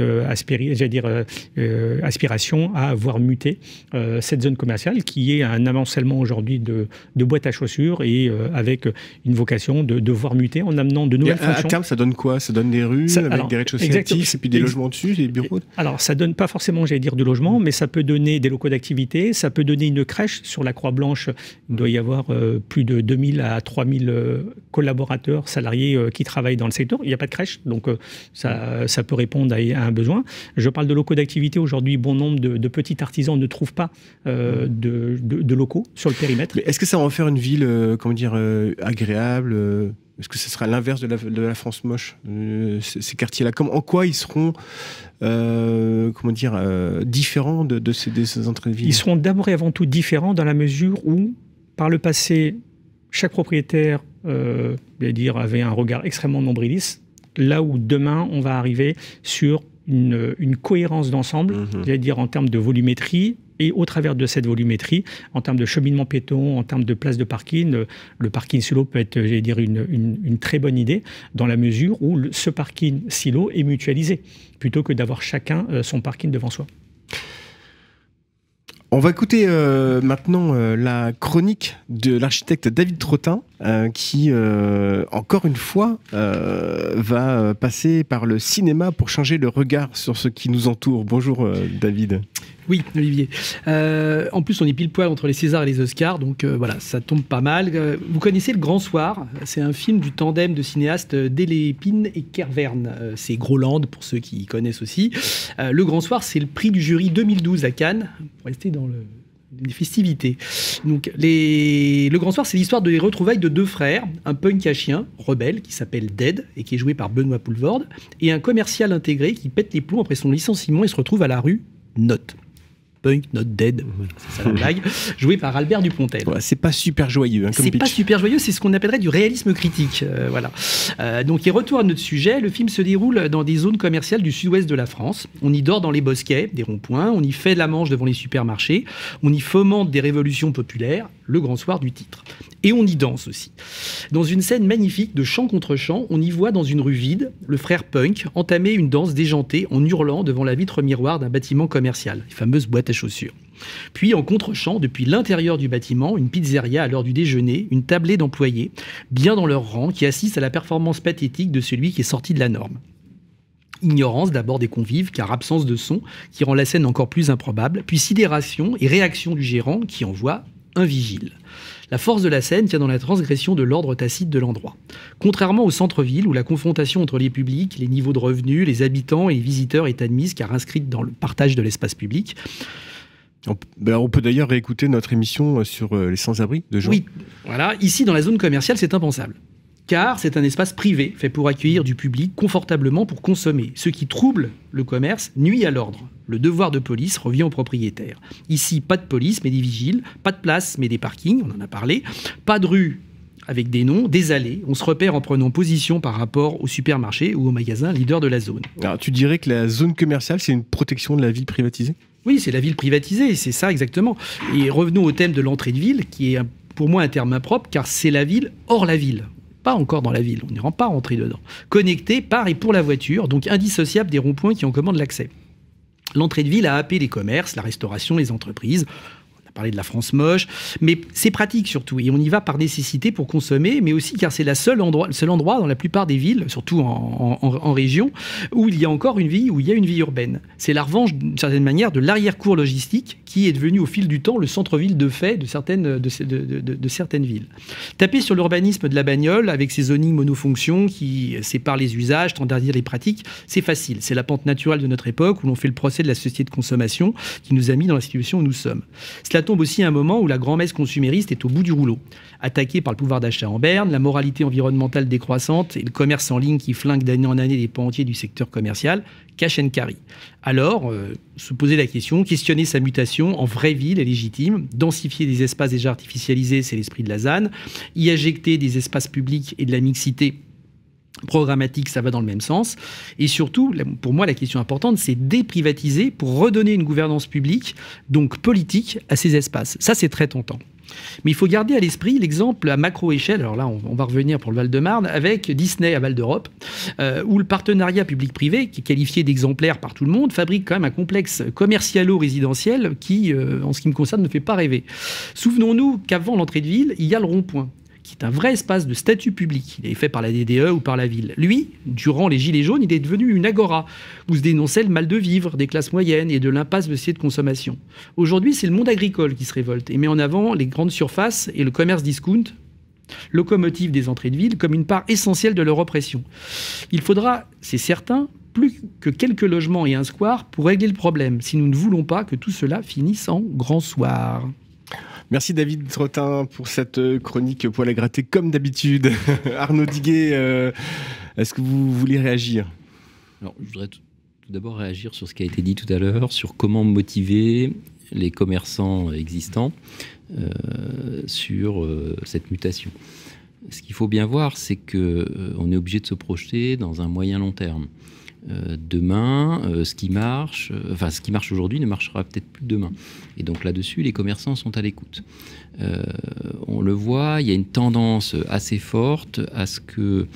aspiration à voir muter cette zone commerciale, qui est un amoncellement aujourd'hui de boîtes à chaussures, et avec une vocation de voir muter en amenant de nouvelles fonctions. À terme, ça donne quoi? Ça donne des rues avec des rez-de-chaussée actifs et puis des logements dessus, des bureaux? Alors, ça donne pas forcément, du logement, mais ça peut donner des locaux d'activité, ça peut donner une crèche. Sur la Croix-Blanche, il doit y avoir plus de 2000 à 3000 collaborateurs, salariés qui travaillent dans le secteur. Il n'y a pas de crèche, donc ça peut répondre à un besoin. Je parle de locaux d'activité. Aujourd'hui, bon nombre de petits artisans ne trouvent pas de locaux sur le périmètre. Mais est-ce que ça va en faire une ville agréable? Est-ce que ce sera l'inverse de la France moche, ces quartiers-là? En quoi ils seront différents de ces entrées de ville? Ils seront d'abord et avant tout différents dans la mesure où, par le passé, chaque propriétaire avait un regard extrêmement nombriliste, là où demain, on va arriver sur une cohérence d'ensemble, en termes de volumétrie, et au travers de cette volumétrie, en termes de cheminement piéton, en termes de place de parking, le parking silo peut être, une très bonne idée, dans la mesure où ce parking silo est mutualisé, plutôt que d'avoir chacun son parking devant soi. On va écouter maintenant la chronique de l'architecte David Trottin, qui, encore une fois, va passer par le cinéma pour changer le regard sur ce qui nous entoure. Bonjour David. Oui, Olivier. En plus, on est pile poil entre les Césars et les Oscars, donc voilà, ça tombe pas mal. Vous connaissez Le Grand Soir? C'est un film du tandem de cinéastes Delépine et Kervern. C'est Groland, pour ceux qui connaissent aussi. Le Grand Soir, c'est le prix du jury 2012 à Cannes, pour rester dans les festivités. Donc, Le Grand Soir, c'est l'histoire des retrouvailles de deux frères, un punk à chien, rebelle, qui s'appelle Dead, et qui est joué par Benoît Poulvorde, et un commercial intégré qui pète les plombs après son licenciement et se retrouve à la rue Note. Punk, not dead, c'est ça la blague, joué par Albert Dupontel. Ouais, c'est pas super joyeux comme pitch. C'est pas super joyeux, c'est ce qu'on appellerait du réalisme critique. Voilà. Donc, il retourne à notre sujet. Le film se déroule dans des zones commerciales du sud-ouest de la France. On y dort dans les bosquets, des ronds-points, on y fait la manche devant les supermarchés, on y fomente des révolutions populaires, le grand soir du titre. Et on y danse aussi. Dans une scène magnifique de chant contre chant, on y voit dans une rue vide le frère Punk entamer une danse déjantée en hurlant devant la vitre miroir d'un bâtiment commercial, les fameuses boîtes à chaussures. Puis en contre-champ, depuis l'intérieur du bâtiment, une pizzeria à l'heure du déjeuner, une tablée d'employés, bien dans leur rang, qui assistent à la performance pathétique de celui qui est sorti de la norme. Ignorance d'abord des convives, car absence de son, qui rend la scène encore plus improbable, puis sidération et réaction du gérant, qui envoie un vigile. La force de la scène tient dans la transgression de l'ordre tacite de l'endroit. Contrairement au centre-ville, où la confrontation entre les publics, les niveaux de revenus, les habitants et les visiteurs est admise, car inscrite dans le partage de l'espace public. On peut d'ailleurs réécouter notre émission sur les sans-abri de Jean. Oui, voilà. Ici, dans la zone commerciale, c'est impensable. Car c'est un espace privé, fait pour accueillir du public confortablement pour consommer. Ce qui trouble le commerce nuit à l'ordre. Le devoir de police revient au propriétaire. Ici, pas de police, mais des vigiles. Pas de place, mais des parkings, on en a parlé. Pas de rue, avec des noms, des allées. On se repère en prenant position par rapport au supermarché ou au magasin leader de la zone. Alors, tu dirais que la zone commerciale, c'est une protection de la ville privatisée ? Oui, c'est la ville privatisée, c'est ça exactement. Et revenons au thème de l'entrée de ville, qui est pour moi un terme impropre, car c'est la ville hors la ville. Pas encore dans la ville, on n'ira pas rentrer dedans. Connecté par et pour la voiture, donc indissociable des ronds-points qui en commandent l'accès. L'entrée de ville a happé les commerces, la restauration, les entreprises. On a parlé de la France moche, mais c'est pratique surtout. Et on y va par nécessité pour consommer, mais aussi car c'est le seul endroit dans la plupart des villes, surtout en région, où il y a encore une vie, où il y a une vie urbaine. C'est la revanche, d'une certaine manière, de l'arrière-cour logistique qui est devenu au fil du temps le centre-ville de fait de certaines villes. Taper sur l'urbanisme de la bagnole avec ses zonings monofonctions qui séparent les usages, standardisent les pratiques, c'est facile. C'est la pente naturelle de notre époque où l'on fait le procès de la société de consommation qui nous a mis dans la situation où nous sommes. Cela tombe aussi à un moment où la grand-messe consumériste est au bout du rouleau. Attaquée par le pouvoir d'achat en berne, la moralité environnementale décroissante et le commerce en ligne qui flingue d'année en année des pans entiers du secteur commercial, cash and carry. Alors, se poser la question, questionner sa mutation transformation en vraie ville est légitime. Densifier des espaces déjà artificialisés, c'est l'esprit de la ZAN. Y injecter des espaces publics et de la mixité programmatique, ça va dans le même sens. Et surtout, pour moi, la question importante, c'est déprivatiser pour redonner une gouvernance publique, donc politique, à ces espaces. Ça, c'est très tentant. Mais il faut garder à l'esprit l'exemple à macro-échelle, alors là on va revenir pour le Val-de-Marne, avec Disney à Val d'Europe, où le partenariat public-privé, qui est qualifié d'exemplaire par tout le monde, fabrique quand même un complexe commercialo-résidentiel qui, en ce qui me concerne, ne fait pas rêver. Souvenons-nous qu'avant l'entrée de ville, il y a le rond-point, qui est un vrai espace de statut public. Il est fait par la DDE ou par la ville. Lui, durant les Gilets jaunes, il est devenu une agora, où se dénonçait le mal de vivre des classes moyennes et de l'impasse de de consommation. Aujourd'hui, c'est le monde agricole qui se révolte et met en avant les grandes surfaces et le commerce discount, locomotive des entrées de ville, comme une part essentielle de leur oppression. Il faudra, c'est certain, plus que quelques logements et un square pour régler le problème, si nous ne voulons pas que tout cela finisse en grand soir. Merci David Trottin pour cette chronique poil à gratter comme d'habitude. Arnaud Diguet, est-ce que vous voulez réagir ? Alors, je voudrais tout d'abord réagir sur ce qui a été dit tout à l'heure, sur comment motiver les commerçants existants sur cette mutation. Ce qu'il faut bien voir, c'est qu'on est obligé de se projeter dans un moyen long terme. Demain, ce qui marche aujourd'hui ne marchera peut-être plus demain. Et donc là-dessus, les commerçants sont à l'écoute. On le voit, il y a une tendance assez forte à ce que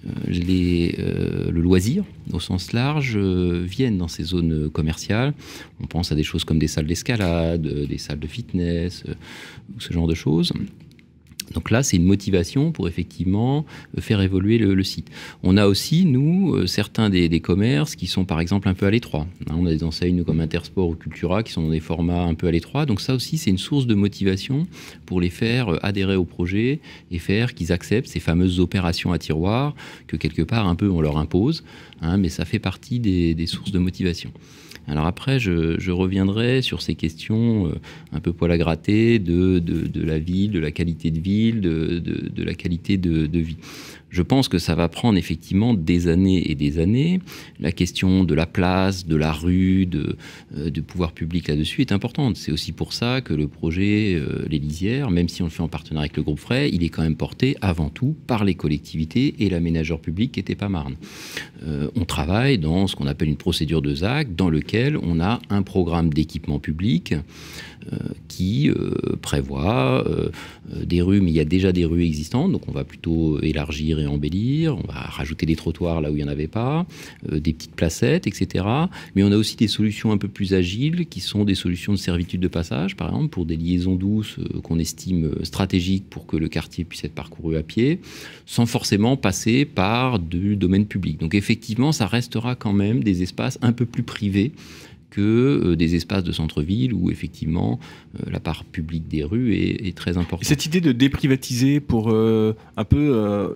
le loisir, au sens large, viennent dans ces zones commerciales. On pense à des choses comme des salles d'escalade, des salles de fitness, ce genre de choses. Donc là, c'est une motivation pour effectivement faire évoluer le site. On a aussi, nous, certains des commerces qui sont par exemple un peu à l'étroit. On a des enseignes comme Intersport ou Cultura qui sont dans des formats un peu à l'étroit. Donc ça aussi, c'est une source de motivation pour les faire adhérer au projet et faire qu'ils acceptent ces fameuses opérations à tiroir que quelque part un peu on leur impose. Mais ça fait partie des sources de motivation. Alors après, je reviendrai sur ces questions un peu poil à gratter de la ville, de la qualité de ville, de la qualité de vie. Je pense que ça va prendre effectivement des années et des années. La question de la place, de la rue, du pouvoir public là-dessus est importante. C'est aussi pour ça que le projet Les Lisières, même si on le fait en partenariat avec le groupe Frey, il est quand même porté avant tout par les collectivités et l'aménageur public qui était pas Marne. On travaille dans ce qu'on appelle une procédure de ZAC, dans lequel on a un programme d'équipement public qui prévoit des rues, mais il y a déjà des rues existantes, donc on va plutôt élargir et embellir, on va rajouter des trottoirs là où il n'y en avait pas, des petites placettes, etc. Mais on a aussi des solutions un peu plus agiles, qui sont des solutions de servitude de passage, par exemple, pour des liaisons douces qu'on estime stratégiques pour que le quartier puisse être parcouru à pied, sans forcément passer par du domaine public. Donc effectivement, ça restera quand même des espaces un peu plus privés que des espaces de centre-ville où effectivement la part publique des rues est très importante. Et cette idée de déprivatiser pour un peu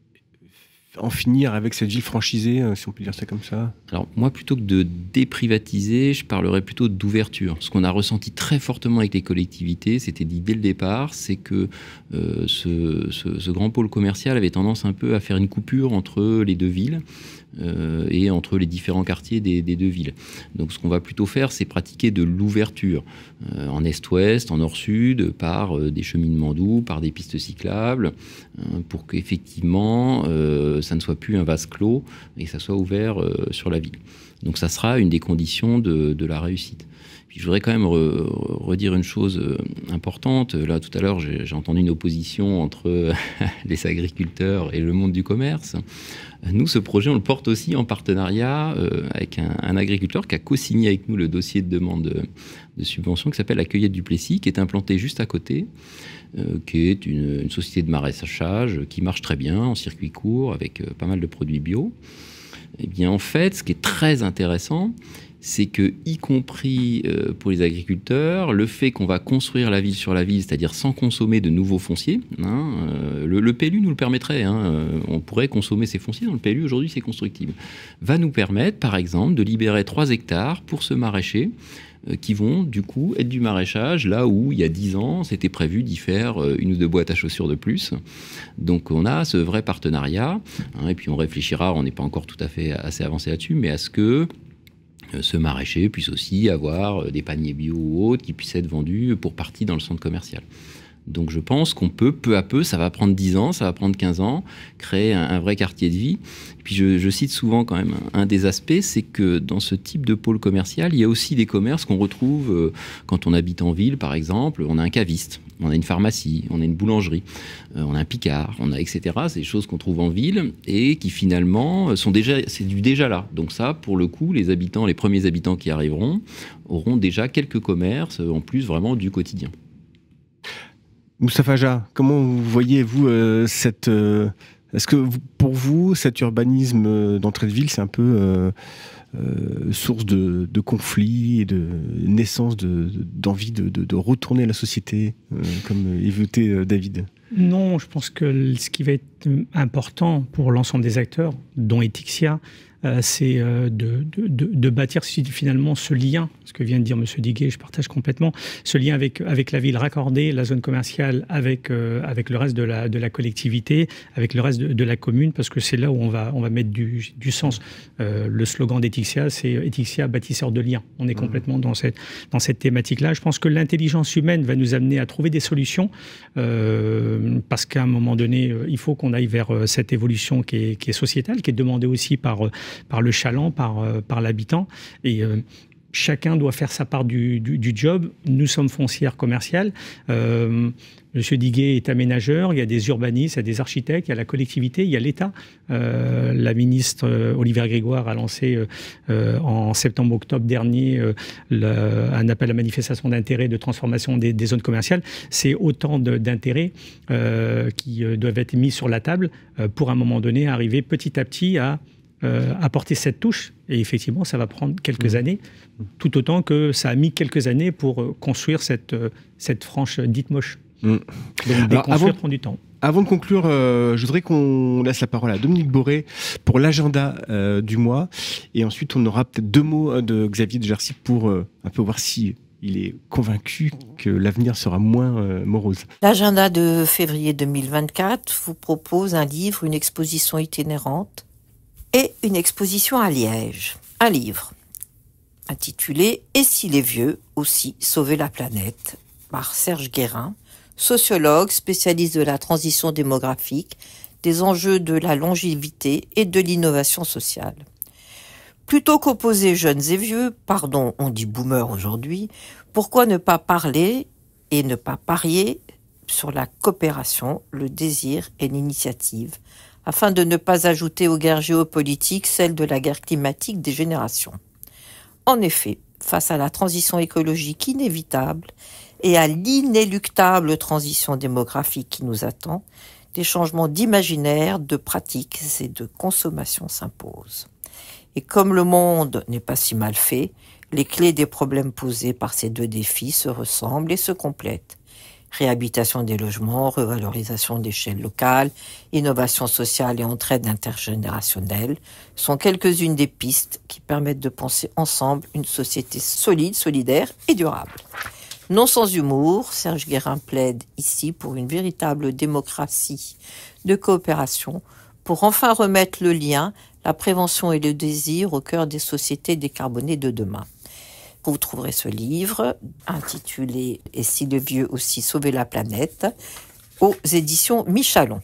en finir avec cette ville franchisée, si on peut dire ça comme ça ? Alors moi, plutôt que de déprivatiser, je parlerais plutôt d'ouverture. Ce qu'on a ressenti très fortement avec les collectivités, c'était dit dès le départ, c'est que ce grand pôle commercial avait tendance un peu à faire une coupure entre les deux villes. Et entre les différents quartiers des deux villes. Donc ce qu'on va plutôt faire, c'est pratiquer de l'ouverture en est-ouest, en nord-sud, par des cheminements doux, par des pistes cyclables, pour qu'effectivement ça ne soit plus un vase clos et que ça soit ouvert sur la ville. Donc ça sera une des conditions de la réussite. Puis je voudrais quand même redire une chose importante. Là, tout à l'heure, j'ai entendu une opposition entre les agriculteurs et le monde du commerce. Nous, ce projet, on le porte aussi en partenariat avec un agriculteur qui a co-signé avec nous le dossier de demande de subvention qui s'appelle la Cueillette du Plessis, qui est implanté juste à côté, qui est une société de maraîchage qui marche très bien en circuit court avec pas mal de produits bio. Eh bien, en fait, ce qui est très intéressant, c'est que, y compris pour les agriculteurs, le fait qu'on va construire la ville sur la ville, c'est-à-dire sans consommer de nouveaux fonciers, le PLU nous le permettrait, on pourrait consommer ces fonciers, dans le PLU aujourd'hui c'est constructible, va nous permettre par exemple de libérer 3 hectares pour ce maraîcher, qui vont du coup être du maraîchage là où il y a 10 ans c'était prévu d'y faire 1 ou 2 boîtes à chaussures de plus. Donc on a ce vrai partenariat, et puis on réfléchira, on n'est pas encore tout à fait assez avancé là-dessus, mais à ce que ce maraîcher puisse aussi avoir des paniers bio ou autres qui puissent être vendus pour partie dans le centre commercial. Donc je pense qu'on peut, peu à peu, ça va prendre 10 ans, ça va prendre 15 ans, créer un vrai quartier de vie. Et puis je cite souvent quand même un des aspects, c'est que dans ce type de pôle commercial, il y a aussi des commerces qu'on retrouve quand on habite en ville, par exemple. On a un caviste, on a une pharmacie, on a une boulangerie, on a un picard, on a etc. C'est des choses qu'on trouve en ville et qui finalement sont c'est du déjà là. Donc ça, pour le coup, les premiers habitants qui arriveront auront déjà quelques commerces, en plus vraiment du quotidien. Moussa Faja, comment vous voyez-vous est-ce que pour vous, cet urbanisme d'entrée de ville, c'est un peu source de conflits et de naissance d'envie de retourner à la société, comme évoquait David ? Non, je pense que ce qui va être important pour l'ensemble des acteurs, dont Etixia, c'est de bâtir finalement ce lien, ce que vient de dire M. Diguet, je partage complètement, ce lien avec la ville, raccorder la zone commerciale avec le reste de la collectivité, avec le reste de la commune, parce que c'est là où on va mettre du sens. Le slogan d'Etixia, c'est Etixia, bâtisseur de liens. On est complètement dans cette thématique-là. Je pense que l'intelligence humaine va nous amener à trouver des solutions, parce qu'à un moment donné, il faut qu'on aille vers cette évolution qui est sociétale, qui est demandée aussi par le chaland, par l'habitant. Et chacun doit faire sa part du job. Nous sommes foncières commerciales. Monsieur Diguet est aménageur, il y a des urbanistes, il y a des architectes, il y a la collectivité, il y a l'État. La ministre Olivia Grégoire a lancé en septembre-octobre dernier un appel à manifestation d'intérêt de transformation des zones commerciales. C'est autant d'intérêts qui doivent être mis sur la table pour à un moment donné arriver petit à petit à apporter cette touche. Et effectivement, ça va prendre quelques années, tout autant que ça a mis quelques années pour construire cette frange dite moche. Donc déconstruire prend du temps. Avant de conclure, je voudrais qu'on laisse la parole à Dominique Boré pour l'agenda du mois. Et ensuite, on aura peut-être 2 mots de Xavier de Jarcy pour un peu voir si il est convaincu que l'avenir sera moins morose. L'agenda de février 2024 vous propose un livre, une exposition itinérante et une exposition à Liège. Un livre intitulé « Et si les vieux aussi sauvaient la planète ?» par Serge Guérin, sociologue, spécialiste de la transition démographique, des enjeux de la longévité et de l'innovation sociale. Plutôt qu'opposer jeunes et vieux, pardon, on dit boomer aujourd'hui, pourquoi ne pas parler et ne pas parier sur la coopération, le désir et l'initiative, afin de ne pas ajouter aux guerres géopolitiques celle de la guerre climatique des générations. En effet, face à la transition écologique inévitable et à l'inéluctable transition démographique qui nous attend, des changements d'imaginaire, de pratiques et de consommation s'imposent. Et comme le monde n'est pas si mal fait, les clés des problèmes posés par ces 2 défis se ressemblent et se complètent. Réhabilitation des logements, revalorisation d'échelle locale, innovation sociale et entraide intergénérationnelle sont quelques-unes des pistes qui permettent de penser ensemble une société solide, solidaire et durable. Non sans humour, Serge Guérin plaide ici pour une véritable démocratie de coopération pour enfin remettre le lien, la prévention et le désir au cœur des sociétés décarbonées de demain. Vous trouverez ce livre intitulé « Et si les vieux aussi sauvaient la planète » aux éditions Michalon.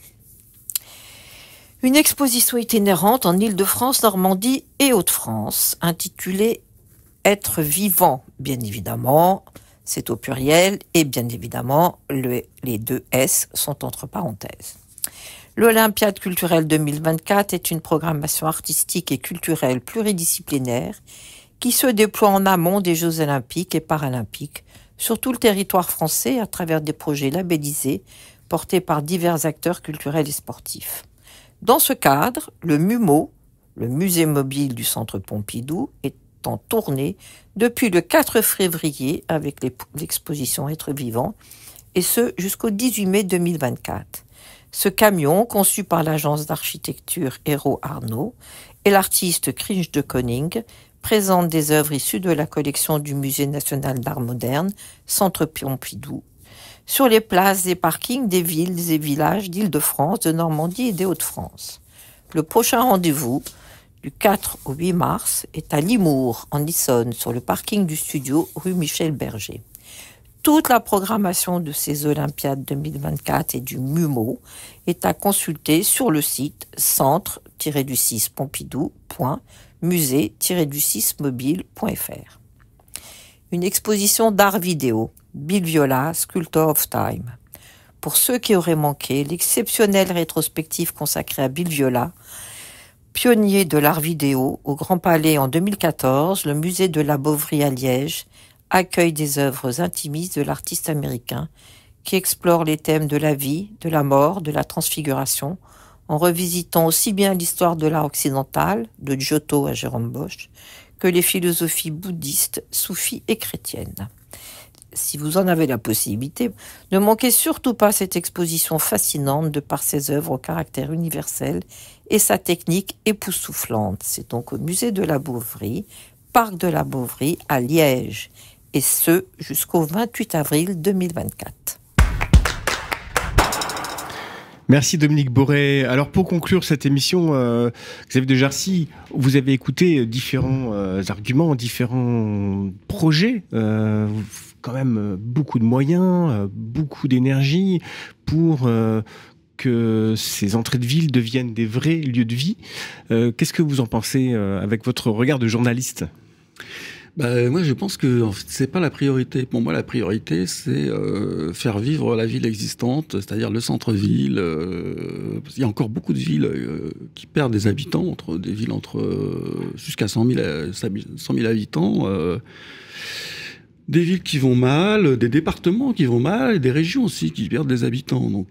Une exposition itinérante en Île-de-France, Normandie et Hauts-de-France intitulée « Être vivant », bien évidemment, c'est au pluriel, et bien évidemment, les 2 S sont entre parenthèses. L'Olympiade culturelle 2024 est une programmation artistique et culturelle pluridisciplinaire qui se déploie en amont des Jeux olympiques et paralympiques sur tout le territoire français à travers des projets labellisés portés par divers acteurs culturels et sportifs. Dans ce cadre, le MUMO, le musée mobile du Centre Pompidou, est en tournée depuis le 4 février avec l'exposition Être vivant, et ce jusqu'au 18 mai 2024. Ce camion, conçu par l'agence d'architecture Hérault Arnaud et l'artiste Cringe de Koning, présente des œuvres issues de la collection du Musée national d'art moderne, Centre Pompidou, sur les places et parkings des villes et villages d'Île-de-France, de Normandie et des Hauts-de-France. Le prochain rendez-vous, du 4 au 8 mars est à Limours, en Essonne, sur le parking du studio rue Michel Berger. Toute la programmation de ces Olympiades 2024 et du MUMO est à consulter sur le site centre-du6pompidou.musée-du6mobile.fr. Une exposition d'art vidéo, Bill Viola, Sculptor of Time. Pour ceux qui auraient manqué l'exceptionnelle rétrospective consacrée à Bill Viola, pionnier de l'art vidéo au Grand Palais en 2014, le musée de la Boveri à Liège accueille des œuvres intimistes de l'artiste américain qui explore les thèmes de la vie, de la mort, de la transfiguration, en revisitant aussi bien l'histoire de l'art occidental, de Giotto à Jérôme Bosch, que les philosophies bouddhistes, soufis et chrétiennes. Si vous en avez la possibilité, ne manquez surtout pas cette exposition fascinante de par ses œuvres au caractère universel et sa technique époustouflante. C'est donc au musée de la Boveri, parc de la Boveri à Liège, et ce jusqu'au 28 avril 2024. Merci Dominique Boré. Alors pour conclure cette émission, Xavier de Jarcy, vous avez écouté différents arguments, différents projets, quand même beaucoup de moyens, beaucoup d'énergie pour que ces entrées de ville deviennent des vrais lieux de vie. Qu'est-ce que vous en pensez avec votre regard de journaliste ? Moi, je pense que en fait, c'est pas la priorité. Pour moi, la priorité, c'est faire vivre la ville existante, c'est-à-dire le centre-ville. Il y a encore beaucoup de villes qui perdent des habitants, des villes jusqu'à 100 000 habitants. Des villes qui vont mal, des départements qui vont mal, et des régions aussi qui perdent des habitants. Donc,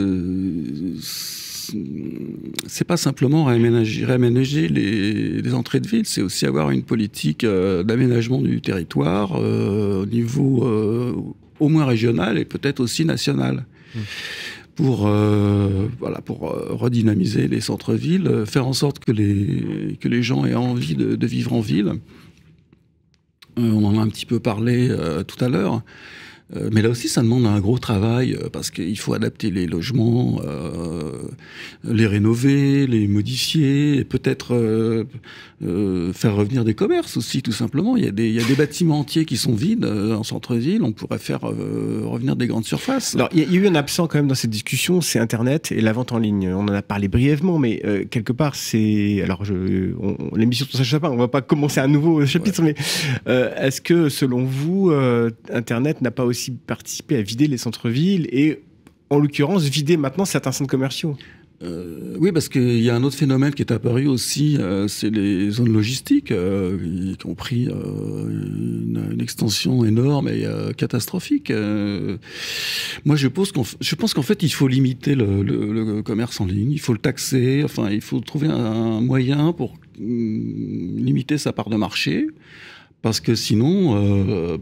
c'est pas simplement réaménager les entrées de ville, c'est aussi avoir une politique d'aménagement du territoire au niveau au moins régional et peut-être aussi national. Pour redynamiser les centres-villes, faire en sorte que les gens aient envie de vivre en ville. On en a un petit peu parlé tout à l'heure. Mais là aussi, ça demande un gros travail parce qu'il faut adapter les logements, les rénover, les modifier, et peut-être faire revenir des commerces aussi, tout simplement. Il y a des bâtiments entiers qui sont vides en centre-ville. On pourrait faire revenir des grandes surfaces. Alors, il y a eu un absent quand même dans cette discussion, c'est Internet et la vente en ligne. On en a parlé brièvement, mais quelque part, c'est... Alors, l'émission ne s'achève pas, on ne va pas commencer un nouveau chapitre, mais est-ce que, selon vous, Internet n'a pas aussi participer à vider les centres-villes et, en l'occurrence, vider maintenant certains centres commerciaux? Oui, parce qu'il y a un autre phénomène qui est apparu aussi, c'est les zones logistiques, qui ont pris une extension énorme et catastrophique. Moi, je pense qu'en fait, il faut limiter le commerce en ligne, il faut le taxer, enfin, il faut trouver un moyen pour limiter sa part de marché. Parce que sinon, on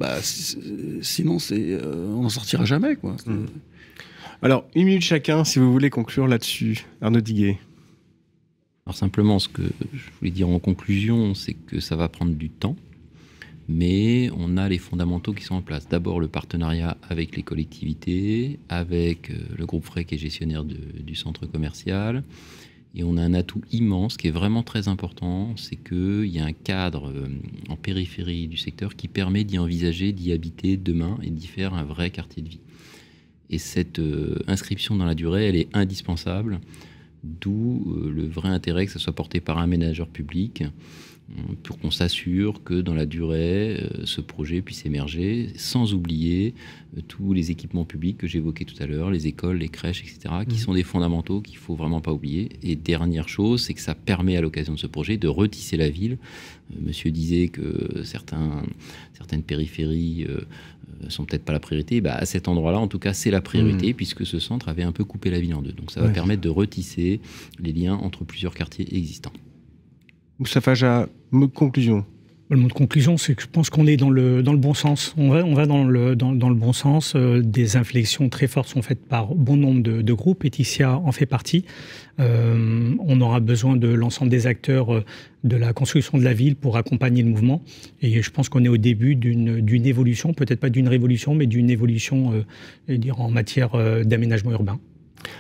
n'en sortira jamais, quoi. Alors, 1 minute chacun, si vous voulez conclure là-dessus. Arnaud Diguet. Alors simplement, ce que je voulais dire en conclusion, c'est que ça va prendre du temps, mais on a les fondamentaux qui sont en place. D'abord, le partenariat avec les collectivités, avec le groupe Frey qui est gestionnaire du centre commercial. Et on a un atout immense qui est vraiment très important, c'est qu'il y a un cadre en périphérie du secteur qui permet d'y envisager, d'y habiter demain et d'y faire un vrai quartier de vie. Et cette inscription dans la durée, elle est indispensable, d'où le vrai intérêt que ça soit porté par un ménageur public pour qu'on s'assure que dans la durée, ce projet puisse émerger, sans oublier tous les équipements publics que j'évoquais tout à l'heure, les écoles, les crèches, etc., qui sont des fondamentaux qu'il ne faut vraiment pas oublier. Et dernière chose, c'est que ça permet à l'occasion de ce projet de retisser la ville. Monsieur disait que certaines périphéries sont peut-être pas la priorité. Bah, à cet endroit-là, en tout cas, c'est la priorité, puisque ce centre avait un peu coupé la ville en deux. Donc ça va permettre de retisser les liens entre plusieurs quartiers existants. Moustapha Jah, mot de conclusion. Le mot de conclusion, c'est que je pense qu'on est dans le bon sens. On va dans le bon sens. Des inflexions très fortes sont faites par bon nombre de groupes. Eticia en fait partie. On aura besoin de l'ensemble des acteurs de la construction de la ville pour accompagner le mouvement. Et je pense qu'on est au début d'une évolution, peut-être pas d'une révolution, mais d'une évolution en matière d'aménagement urbain.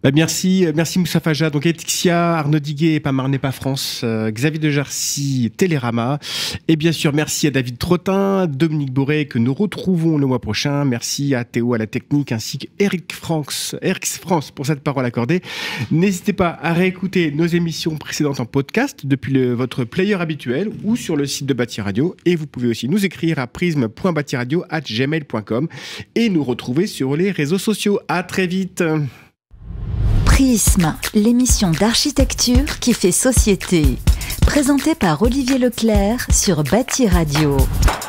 Merci Moussa Faja, donc Etixia, Arnaud Diguet, Pas Marne, Pas France, Xavier de Jarcy, Télérama. Et bien sûr, merci à David Trottin, Dominique Boré, que nous retrouvons le mois prochain. Merci à Théo à la technique, ainsi qu'Eric France pour cette parole accordée. N'hésitez pas à réécouter nos émissions précédentes en podcast depuis votre player habituel ou sur le site de Bâti Radio. Et vous pouvez aussi nous écrire à prisme.batiradio@gmail.com et nous retrouver sur les réseaux sociaux. À très vite. Prisme, l'émission d'architecture qui fait société. Présentée par Olivier Leclerc sur Bâti Radio.